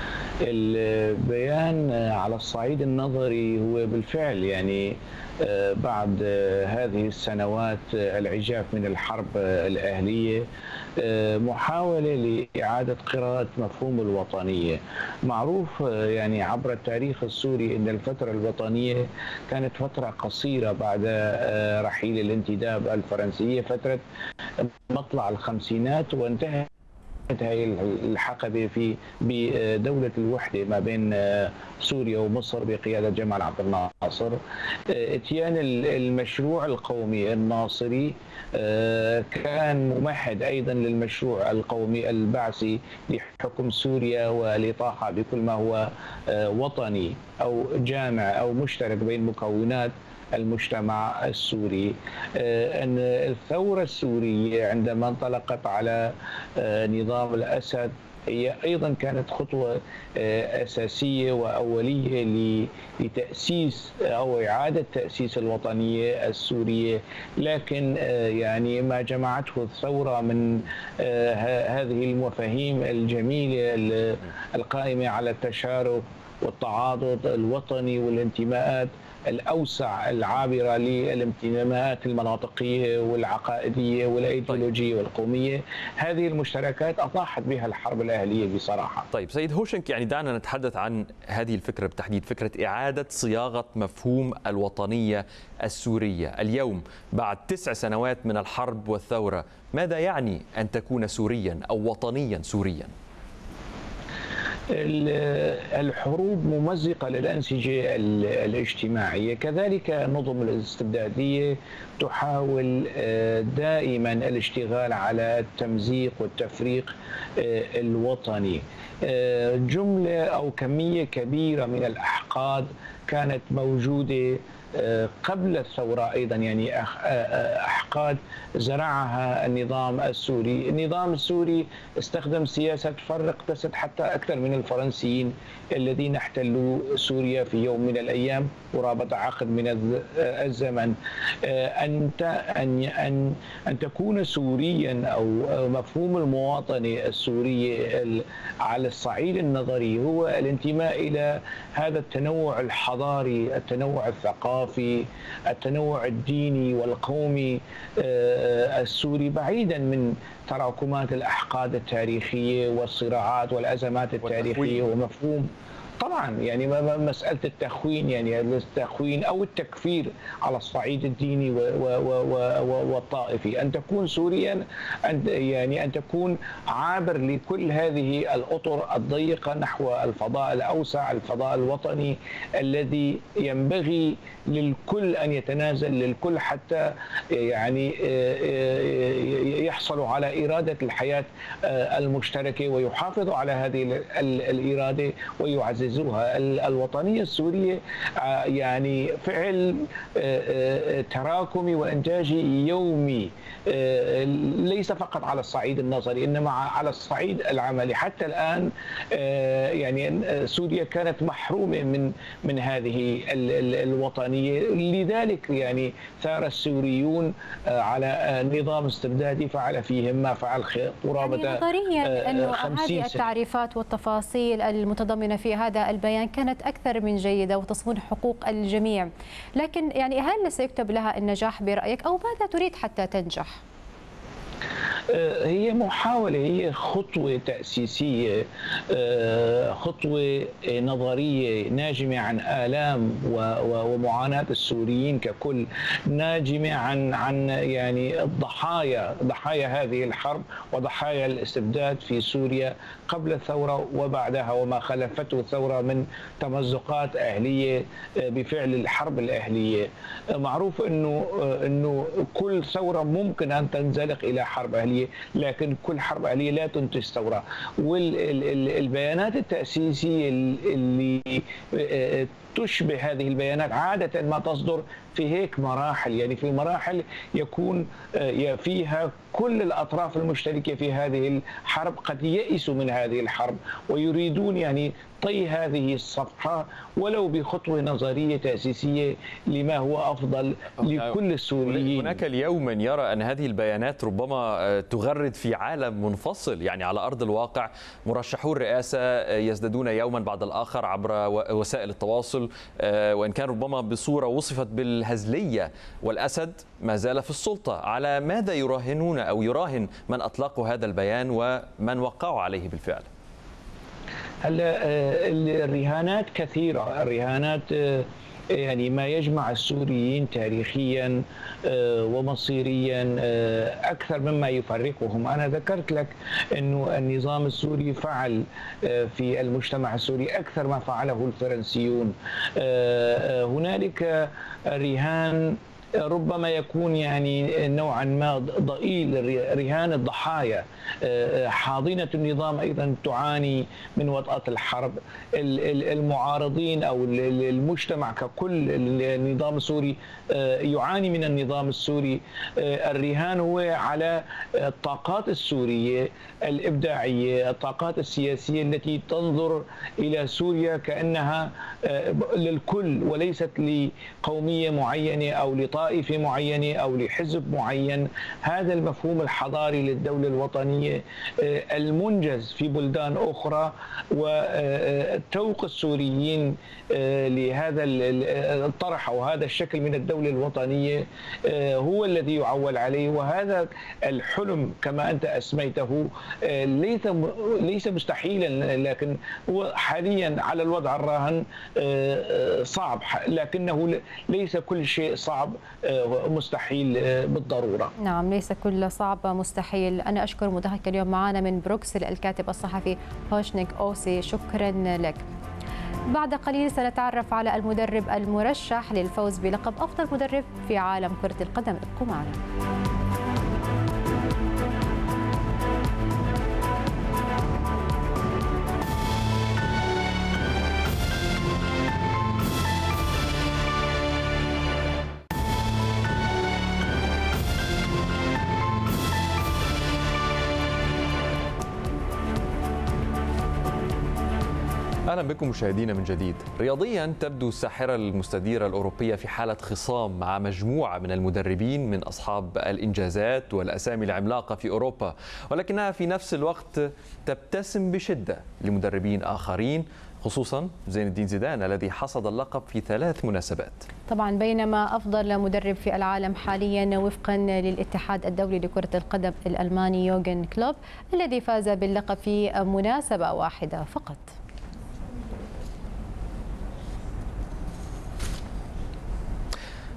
[SPEAKER 20] البيان على الصعيد النظري هو بالفعل يعني بعد هذه السنوات العجاف من الحرب الأهلية محاولة لإعادة قراءة مفهوم الوطنية. معروف يعني عبر التاريخ السوري أن الفترة الوطنية كانت فترة قصيرة بعد رحيل الانتداب الفرنسية، فترة مطلع الخمسينات، وانتهت هذه الحقبة في بدولة الوحدة ما بين سوريا ومصر بقيادة جمال عبد الناصر. اتيان المشروع القومي الناصري كان ممهد أيضا للمشروع القومي البعثي لحكم سوريا والإطاحة بكل ما هو وطني أو جامع أو مشترك بين مكونات المجتمع السوري. أن الثورة السورية عندما انطلقت على نظام الأسد هي أيضا كانت خطوة أساسية وأولية لتأسيس أو إعادة تأسيس الوطنية السورية، لكن يعني ما جمعته الثورة من هذه المفاهيم الجميلة القائمة على التشارك والتعاضد الوطني والانتماءات الأوسع العابرة للانتماءات المناطقية والعقائدية والأيديولوجية والقومية. هذه المشتركات أطاحت بها الحرب الأهلية بصراحة.
[SPEAKER 3] طيب سيد هوشنك، يعني دعنا نتحدث عن هذه الفكرة بالتحديد، فكرة إعادة صياغة مفهوم الوطنية السورية اليوم بعد تسع سنوات من الحرب والثورة. ماذا يعني أن تكون سوريا أو وطنيا سوريا؟
[SPEAKER 20] الحروب ممزقة للأنسجة الاجتماعية، كذلك النظم الاستبدادية تحاول دائما الاشتغال على التمزيق والتفريق الوطني. جملة أو كمية كبيرة من الأحقاد كانت موجودة قبل الثورة أيضا، يعني أحقاد زرعها النظام السوري. النظام السوري استخدم سياسة فرق تسد حتى أكثر من الفرنسيين الذين احتلوا سوريا في يوم من الأيام قرابة عقد من الزمن. أن أن أن تكون سوريا أو مفهوم المواطنة السورية على الصعيد النظري هو الانتماء إلى هذا التنوع الحضاري، التنوع الثقافي، التنوع الديني والقومي السوري، بعيدا من تراكمات الأحقاد التاريخية والصراعات والأزمات التاريخية ومفهوم طبعا يعني مساله التخوين، يعني التخوين او التكفير على الصعيد الديني والطائفي، ان تكون سوريا أن يعني ان تكون عابر لكل هذه الاطر الضيقه نحو الفضاء الاوسع، الفضاء الوطني الذي ينبغي للكل ان يتنازل للكل حتى يعني يحصلوا على اراده الحياه المشتركه ويحافظوا على هذه الاراده ويعززوها. الوطنيه السوريه يعني فعل تراكمي وانتاجي يومي، ليس فقط على الصعيد النظري انما على الصعيد العملي. حتى الان يعني سوريا كانت محرومه من من هذه الوطنيه، لذلك يعني ثار السوريون على نظام استبدادي فعل فيهم ما فعل قرابه
[SPEAKER 4] يعني نظريا انه هذه التعريفات والتفاصيل المتضمنه في هذا البيان كانت اكثر من جيده وتصون حقوق الجميع، لكن يعني هل سيكتب لها النجاح برايك او ماذا تريد حتى تنجح؟
[SPEAKER 20] هي محاولة، هي خطوة تأسيسية، خطوة نظرية ناجمة عن آلام ومعاناة السوريين ككل، ناجمة عن عن يعني الضحايا، ضحايا هذه الحرب وضحايا الاستبداد في سوريا قبل الثورة وبعدها وما خلفته الثورة من تمزقات أهلية بفعل الحرب الأهلية. معروف إنه إنه كل ثورة ممكن أن تنزلق إلى حرب أهلية، لكن كل حرب أهلية لا تنتج ثورة. والبيانات التأسيسية اللي تشبه هذه البيانات عادة ما تصدر في هيك مراحل، يعني في مراحل يكون فيها كل الأطراف المشتركة في هذه الحرب قد يئسوا من هذه الحرب ويريدون يعني طي هذه الصفحة ولو بخطوة نظرية تأسيسية لما هو أفضل لكل السوريين.
[SPEAKER 3] هناك اليوم من يرى أن هذه البيانات ربما تغرد في عالم منفصل، يعني على أرض الواقع مرشحو الرئاسة يزدادون يوما بعد الآخر عبر وسائل التواصل، وإن كان ربما بصورة وصفت بالهزلية، والأسد ما زال في السلطة. على ماذا يراهنون أو يراهن من أطلقوا هذا البيان ومن وقعوا عليه بالفعل؟
[SPEAKER 20] هلا الرهانات كثيرة، الرهانات يعني ما يجمع السوريين تاريخيا ومصيريا أكثر مما يفرقهم. أنا ذكرت لك أنه النظام السوري فعل في المجتمع السوري أكثر ما فعله الفرنسيون. هنالك رهان ربما يكون يعني نوعا ما ضئيل، رهان الضحايا. حاضنة النظام أيضا تعاني من وطأة الحرب، المعارضين أو المجتمع ككل النظام السوري يعاني من النظام السوري. الرهان هو على الطاقات السورية الإبداعية، الطاقات السياسية التي تنظر إلى سوريا كأنها للكل وليست لقومية معينة أو لطائفة معينة أو لحزب معين. هذا المفهوم الحضاري للدولة الوطنية المنجز في بلدان أخرى، وتوق السوريين لهذا الطرح أو هذا الشكل من الدولة الوطنية هو الذي يعول عليه. وهذا الحلم كما أنت أسميته ليس ليس مستحيلا، لكن هو حاليا على الوضع الراهن صعب، لكنه ليس كل شيء صعب مستحيل بالضرورة.
[SPEAKER 4] نعم، ليس كل صعب مستحيل. أنا أشكر مضيفك اليوم معنا من بروكسل الكاتب الصحفي هوشنيك أوسي، شكرا لك. بعد قليل سنتعرف على المدرب المرشح للفوز بلقب أفضل مدرب في عالم كرة القدم. ابقوا معنا.
[SPEAKER 3] أهلا بكم مشاهدينا من جديد. رياضيا تبدو الساحرة المستديرة الأوروبية في حالة خصام مع مجموعة من المدربين من أصحاب الإنجازات والأسامي العملاقة في أوروبا، ولكنها في نفس الوقت تبتسم بشدة لمدربين آخرين، خصوصا زين الدين زيدان الذي حصد اللقب في ثلاث مناسبات.
[SPEAKER 4] طبعا بينما أفضل مدرب في العالم حاليا وفقا للاتحاد الدولي لكرة القدم الألماني يوغن كلوب الذي فاز باللقب في مناسبة واحدة فقط.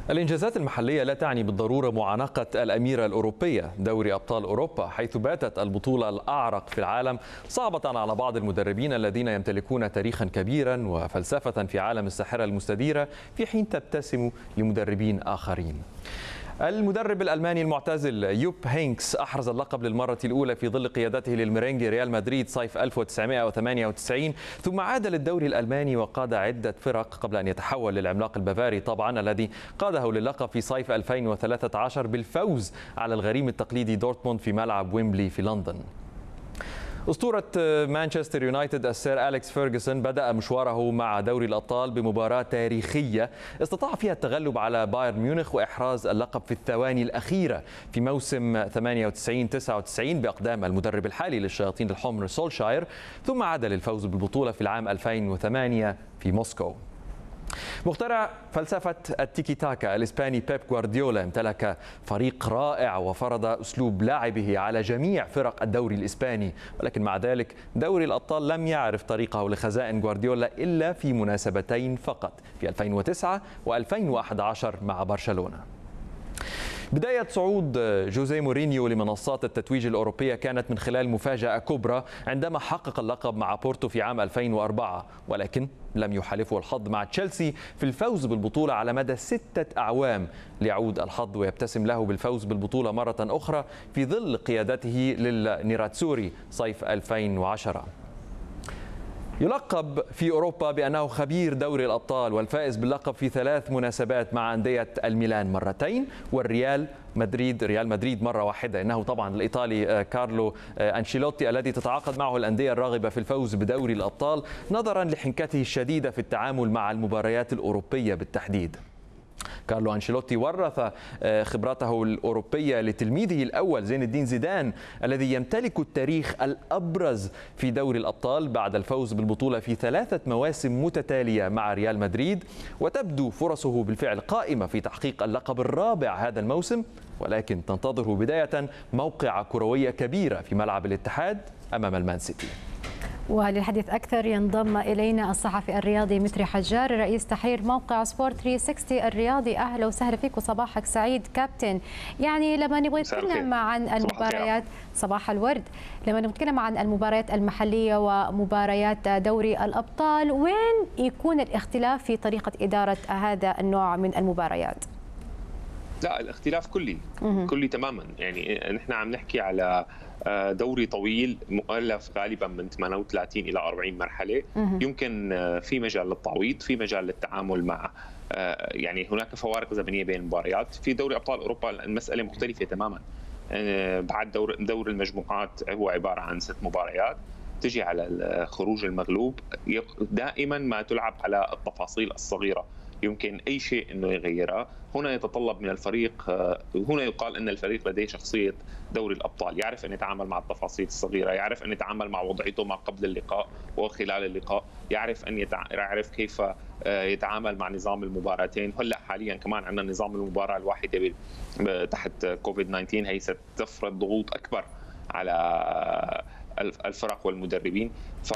[SPEAKER 3] الإنجازات المحلية لا تعني بالضرورة معانقة الأميرة الأوروبية. دوري أبطال أوروبا حيث باتت البطولة الأعرق في العالم صعبة على بعض المدربين الذين يمتلكون تاريخا كبيرا وفلسفة في عالم الساحرة المستديرة، في حين تبتسم لمدربين آخرين. المدرب الألماني المعتزل يوب هينكس أحرز اللقب للمرة الأولى في ظل قيادته للميرينجي ريال مدريد صيف ألف وتسعمائة وثمانية وتسعين، ثم عاد للدوري الألماني وقاد عدة فرق قبل أن يتحول للعملاق البافاري طبعا الذي قاده للقب في صيف ألفين وثلاثة عشر بالفوز على الغريم التقليدي دورتموند في ملعب ويمبلي في لندن. أسطورة مانشستر يونايتد السير أليكس فيرغسون بدأ مشواره مع دوري الأبطال بمباراة تاريخية استطاع فيها التغلب على بايرن ميونخ وإحراز اللقب في الثواني الأخيرة في موسم ثمانية وتسعين تسعة وتسعين بأقدام المدرب الحالي للشياطين الحمر سولشاير، ثم عاد للفوز بالبطولة في العام ألفين وثمانية في موسكو. مخترع فلسفة التيكي تاكا الإسباني بيب غوارديولا امتلك فريق رائع وفرض أسلوب لعبه على جميع فرق الدوري الإسباني، ولكن مع ذلك دوري الأبطال لم يعرف طريقه لخزائن غوارديولا إلا في مناسبتين فقط، في ألفين وتسعة وألفين وأحد عشر مع برشلونة. بداية صعود جوزيه مورينيو لمنصات التتويج الأوروبية كانت من خلال مفاجأة كبرى عندما حقق اللقب مع بورتو في عام ألفين وأربعة، ولكن لم يحالفه الحظ مع تشيلسي في الفوز بالبطولة على مدى ستة أعوام، ليعود الحظ ويبتسم له بالفوز بالبطولة مرة أخرى في ظل قيادته للنيراتسوري صيف ألفين وعشرة. يلقب في أوروبا بأنه خبير دوري الأبطال والفائز باللقب في ثلاث مناسبات مع أندية الميلان مرتين والريال مدريد ريال مدريد مرة واحدة. إنه طبعا الإيطالي كارلو أنشيلوتي الذي تتعاقد معه الأندية الراغبة في الفوز بدوري الأبطال نظرا لحنكته الشديدة في التعامل مع المباريات الأوروبية بالتحديد. كارلو أنشيلوتي ورث خبراته الأوروبية لتلميذه الأول زين الدين زيدان الذي يمتلك التاريخ الأبرز في دوري الأبطال بعد الفوز بالبطولة في ثلاثة مواسم متتالية مع ريال مدريد، وتبدو فرصه بالفعل قائمة في تحقيق اللقب الرابع هذا الموسم، ولكن تنتظره بداية موقعة كروية كبيرة في ملعب الاتحاد أمام المان سيتي.
[SPEAKER 4] وللحديث أكثر ينضم إلينا الصحفي الرياضي متري حجار رئيس تحرير موقع سبورت ثلاثمئة وستين الرياضي. أهلا وسهلا فيك وصباحك سعيد كابتن. يعني لما نبغى نتكلم عن المباريات صباح الورد لما نتكلم عن المباريات المحلية ومباريات دوري الأبطال، وين يكون الاختلاف في طريقة إدارة هذا النوع من المباريات؟
[SPEAKER 21] لا، الاختلاف كلي كلي تماما. يعني نحن عم نحكي على دوري طويل مؤلف غالبا من ثمانية وثلاثين الى أربعين مرحله، يمكن في مجال للتعويض، في مجال للتعامل مع يعني هناك فوارق زمنيه بين المباريات. في دوري ابطال اوروبا المساله مختلفه تماما. بعد دور دور المجموعات هو عباره عن ست مباريات، تجي على الخروج المغلوب دائما ما تلعب على التفاصيل الصغيره، يمكن اي شيء انه يغيرها. هنا يتطلب من الفريق، هنا يقال ان الفريق لديه شخصيه دوري الابطال، يعرف ان يتعامل مع التفاصيل الصغيره، يعرف ان يتعامل مع وضعيته ما قبل اللقاء وخلال اللقاء، يعرف ان يتع... يعرف كيف يتعامل مع نظام المباراتين. هلا حاليا كمان عندنا نظام المباراه الواحده تحت كوفيد تسعة عشر، هي ستفرض ضغوط اكبر على الفرق والمدربين.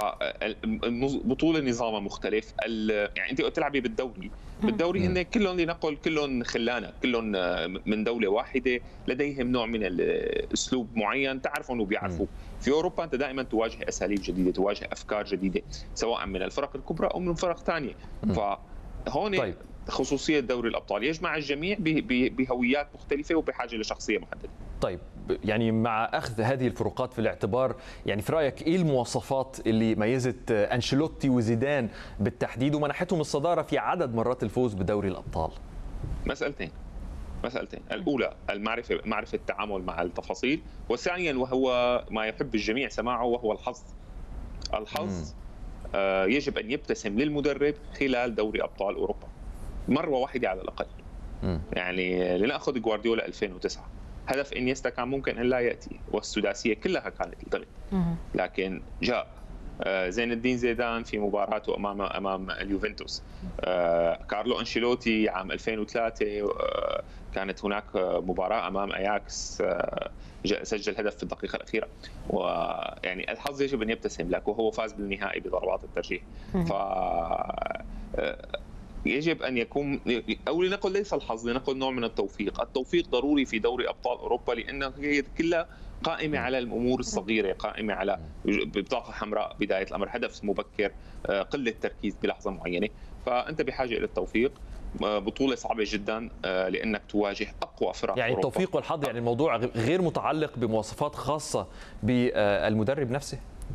[SPEAKER 21] فالبطوله نظامها مختلف. يعني انت تلعبي بالدوري بالدوري هن كلهم لنقل كلهم خلانه، كلهم من دوله واحده، لديهم نوع من الاسلوب معين تعرفوا انه بيعرفوا. في اوروبا انت دائما تواجه اساليب جديده، تواجه افكار جديده سواء من الفرق الكبرى او من فرق ثانيه. فهون طيب. خصوصيه دوري الابطال يجمع الجميع بهويات مختلفه وبحاجه لشخصيه محدده.
[SPEAKER 3] طيب، يعني مع اخذ هذه الفروقات في الاعتبار، يعني في رايك ايه المواصفات اللي ميزت انشيلوتي وزيدان بالتحديد ومنحتهم الصداره في عدد مرات الفوز بدوري الابطال؟
[SPEAKER 21] مسالتين مسالتين الاولى المعرفه، معرفه التعامل مع التفاصيل، وثانيا وهو ما يحب الجميع سماعه وهو الحظ. الحظ آه يجب ان يبتسم للمدرب خلال دوري ابطال اوروبا مره واحده على الاقل. م. يعني لناخذ غوارديولا ألفين وتسعة، هدف انيستا كان ممكن ان لا ياتي والسداسيه كلها كانت التغي، لكن جاء زين الدين زيدان في مباراته امام امام اليوفنتوس. كارلو انشيلوتي عام ألفين وثلاثة كانت هناك مباراه امام اياكس، سجل هدف في الدقيقه الاخيره. ويعني الحظ يجب ان يبتسم لك، وهو فاز بالنهائي بضربات الترجيح. ف يجب ان يكون، او لنقل ليس الحظ، لنقل نوع من التوفيق. التوفيق ضروري في دوري ابطال اوروبا لانه هي كلها قائمه على الامور الصغيره، قائمه على بطاقه حمراء بدايه الامر، هدف مبكر، قله تركيز بلحظه معينه. فانت بحاجه الى التوفيق. بطوله صعبه جدا لانك تواجه اقوى فرق
[SPEAKER 3] يعني
[SPEAKER 21] أوروبا.
[SPEAKER 3] التوفيق والحظ، يعني الموضوع غير متعلق بمواصفات خاصه بالمدرب نفسه.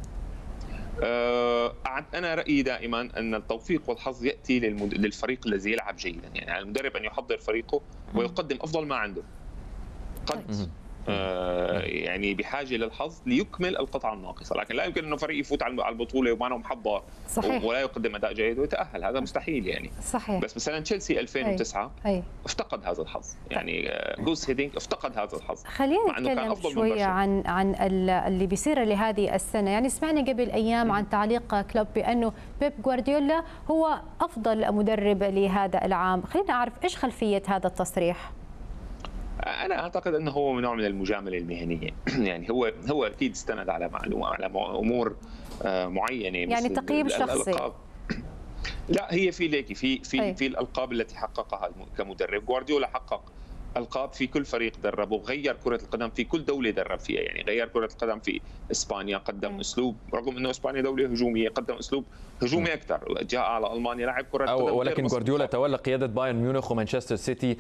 [SPEAKER 21] أنا رأيي دائما أن التوفيق والحظ يأتي للفريق الذي يلعب جيدا، يعني على المدرب أن يحضر فريقه ويقدم أفضل ما عنده. قد آه يعني بحاجه للحظ ليكمل القطعه الناقصه، لكن لا يمكن انه فريق يفوت على البطوله وما محضر صحيح. ولا يقدم اداء جيد ويتاهل، هذا مستحيل يعني.
[SPEAKER 4] صحيح.
[SPEAKER 21] بس مثلا تشيلسي ألفين وتسعة أي. افتقد هذا الحظ، يعني جوز هيدينج افتقد هذا الحظ.
[SPEAKER 4] خلينا نتكلم شويه عن عن اللي بيصير لهذه السنه، يعني سمعنا قبل ايام عن تعليق كلوب بانه بيب غوارديولا هو افضل مدرب لهذا العام، خلينا نعرف ايش خلفيه هذا التصريح.
[SPEAKER 21] أنا أعتقد أنه هو من نوع من المجاملة المهنية، يعني هو هو أكيد استند على معلومة على أمور معينة،
[SPEAKER 4] يعني تقييم شخصي.
[SPEAKER 21] لا، هي في ليكي في في أي. في الألقاب التي حققها كمدرب. غوارديولا حقق ألقاب في كل فريق دربه، غير كرة القدم في كل دولة درب فيها، يعني غير كرة القدم في إسبانيا، قدم أي. أسلوب، رغم أنه إسبانيا دولة هجومية قدم أسلوب هجومي أكثر، جاء على ألمانيا لعب كرة قدم.
[SPEAKER 3] ولكن غوارديولا تولى قيادة بايرن ميونخ ومانشستر سيتي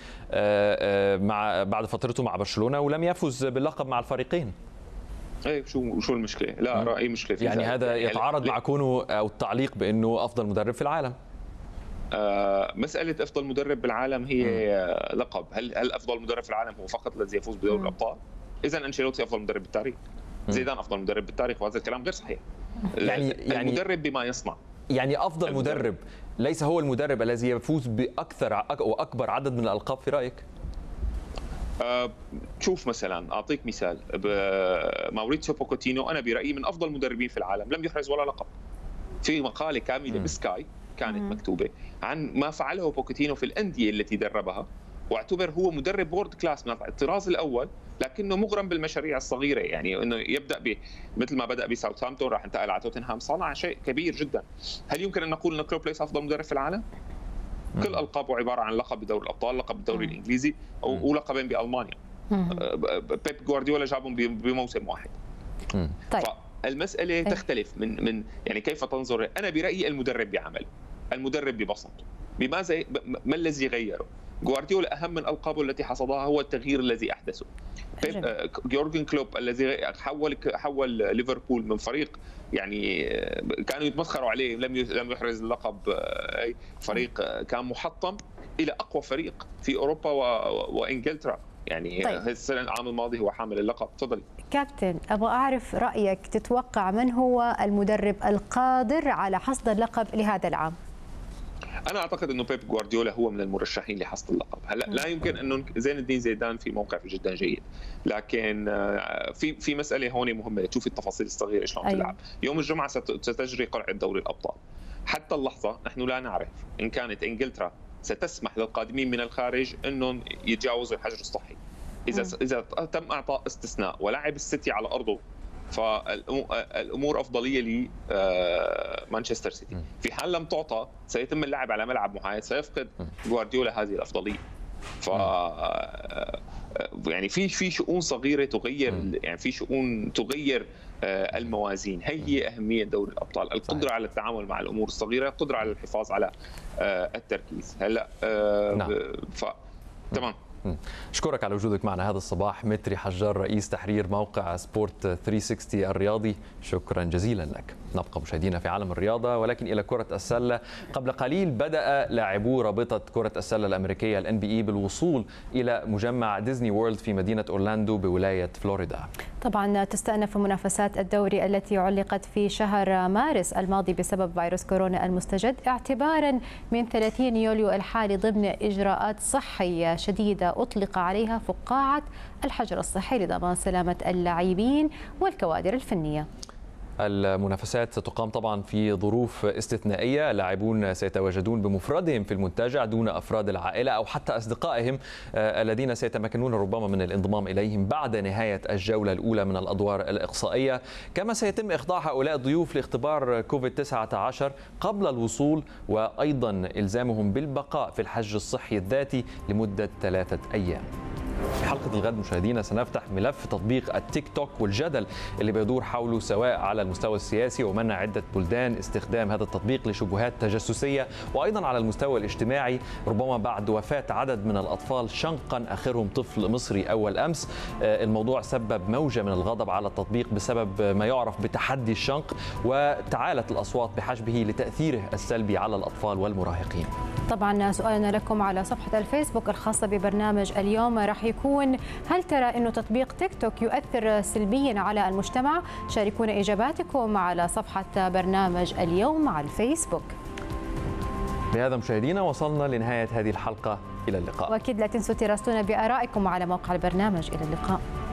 [SPEAKER 3] مع بعد فترته مع برشلونة ولم يفز باللقب مع الفريقين.
[SPEAKER 21] ايه شو شو المشكلة؟ لا م. رأي مشكلة في
[SPEAKER 3] يعني هذا يتعارض مع كونه أو التعليق بأنه أفضل مدرب في العالم.
[SPEAKER 21] آه مسألة أفضل مدرب بالعالم هي م. لقب، هل هل أفضل مدرب في العالم هو فقط الذي يفوز بدوري الأبطال؟ إذا أنشيلوتي أفضل مدرب بالتاريخ، زيدان أفضل مدرب بالتاريخ، وهذا الكلام غير صحيح. يعني يعني المدرب بما يصنع،
[SPEAKER 3] يعني أفضل المدرب. مدرب ليس هو المدرب الذي يفوز بأكثر وأكبر عدد من الألقاب في رأيك؟
[SPEAKER 21] أه شوف مثلا أعطيك مثال، ماوريتسيو بوكوتينو أنا برأيي من أفضل المدربين في العالم، لم يحرز ولا لقب. في مقالة كاملة بسكاي كانت مم. مكتوبة عن ما فعله بوكوتينو في الأندية التي دربها، واعتبر هو مدرب بورد كلاس من الطراز الأول، لكنه مغرم بالمشاريع الصغيرة، يعني انه يبدا ب مثل ما بدا بساوثهامبتون راح انتقل على توتنهام، صنع شيء كبير جدا. هل يمكن ان نقول ان كلوب ليس افضل مدرب في العالم؟ مم. كل القابه عباره عن لقب بدوري الابطال، لقب بالدوري الانجليزي او ولقبين بالمانيا. بيب غوارديولا جابهم بموسم واحد. مم. طيب فالمساله أيه. تختلف من من يعني كيف تنظر. انا برايي المدرب بعمل، المدرب ببساطته، بماذا ما الذي غيره؟ غوارديولا اهم من القابه التي حصدها هو التغيير الذي احدثه. يورجن كلوب الذي حول حول ليفربول من فريق يعني كانوا يتمسخروا عليه، لم لم يحرز اللقب، فريق كان محطم، الى اقوى فريق في اوروبا وانجلترا. يعني طيب. السنه العام الماضي هو حامل اللقب. تفضلي
[SPEAKER 4] كابتن، ابغى اعرف رايك، تتوقع من هو المدرب القادر على حصد اللقب لهذا العام؟
[SPEAKER 21] انا اعتقد انه بيب غوارديولا هو من المرشحين لحصد اللقب. هلا لا يمكن انه زين الدين زيدان في موقع جدا جيد، لكن في في مساله هون مهمه، تشوفي التفاصيل الصغيره شلون أيوة. تلعب. يوم الجمعه ستجري قرعه دوري الابطال، حتى اللحظه نحن لا نعرف ان كانت انجلترا ستسمح للقادمين من الخارج انهم يتجاوزوا الحجر الصحي. اذا م. اذا تم اعطاء استثناء ولعب السيتي على ارضه، فالامور افضليه لمانشستر سيتي. في حال لم تعطى سيتم اللعب على ملعب محايد، سيفقد غوارديولا هذه الافضليه. ف يعني في في شؤون صغيره تغير، يعني في شؤون تغير الموازين. هي هي اهميه دوري الابطال، القدره على التعامل مع الامور الصغيره، القدره على الحفاظ على التركيز. هلا ف تمام.
[SPEAKER 3] أشكرك على وجودك معنا هذا الصباح متري حجار، رئيس تحرير موقع سبورت ثلاثمئة وستين الرياضي، شكرا جزيلا لك. نبقى مشاهدينا في عالم الرياضة، ولكن إلى كرة السلة. قبل قليل بدأ لاعبو رابطة كرة السلة الأمريكية ال إن بي إي بالوصول إلى مجمع ديزني وورلد في مدينة أورلاندو بولاية فلوريدا.
[SPEAKER 4] طبعا تستأنف منافسات الدوري التي علقت في شهر مارس الماضي بسبب فيروس كورونا المستجد اعتبارا من ثلاثين يوليو الحالي، ضمن إجراءات صحية شديدة أطلق عليها فقاعة الحجر الصحي لضمان سلامة اللاعبين والكوادر الفنية.
[SPEAKER 3] المنافسات ستقام طبعا في ظروف استثنائية، اللاعبون سيتواجدون بمفردهم في المنتجع دون أفراد العائلة أو حتى أصدقائهم الذين سيتمكنون ربما من الانضمام إليهم بعد نهاية الجولة الأولى من الأدوار الإقصائية. كما سيتم إخضاع هؤلاء الضيوف لاختبار كوفيد تسعة عشر قبل الوصول، وأيضا إلزامهم بالبقاء في الحجر الصحي الذاتي لمدة ثلاثة أيام. في حلقة الغد مشاهدينا سنفتح ملف تطبيق التيك توك والجدل اللي بيدور حوله سواء على المستوى السياسي ومنع عدة بلدان استخدام هذا التطبيق لشبهات تجسسية، وأيضا على المستوى الاجتماعي ربما بعد وفاة عدد من الأطفال شنقا آخرهم طفل مصري أول أمس. الموضوع سبب موجة من الغضب على التطبيق بسبب ما يعرف بتحدي الشنق، وتعالت الأصوات بحجبه لتأثيره السلبي على الأطفال والمراهقين.
[SPEAKER 4] طبعا سؤالنا لكم على صفحة الفيسبوك الخاصة ببرنامج اليوم راح يكون: هل ترى أنه تطبيق تيك توك يؤثر سلبيا على المجتمع؟ شاركونا إجاباتكم على صفحة برنامج اليوم على الفيسبوك.
[SPEAKER 3] بهذا مشاهدينا وصلنا لنهاية هذه الحلقة، إلى اللقاء.
[SPEAKER 4] وأكيد لا تنسوا تراسلونا بآرائكم على موقع البرنامج. إلى اللقاء.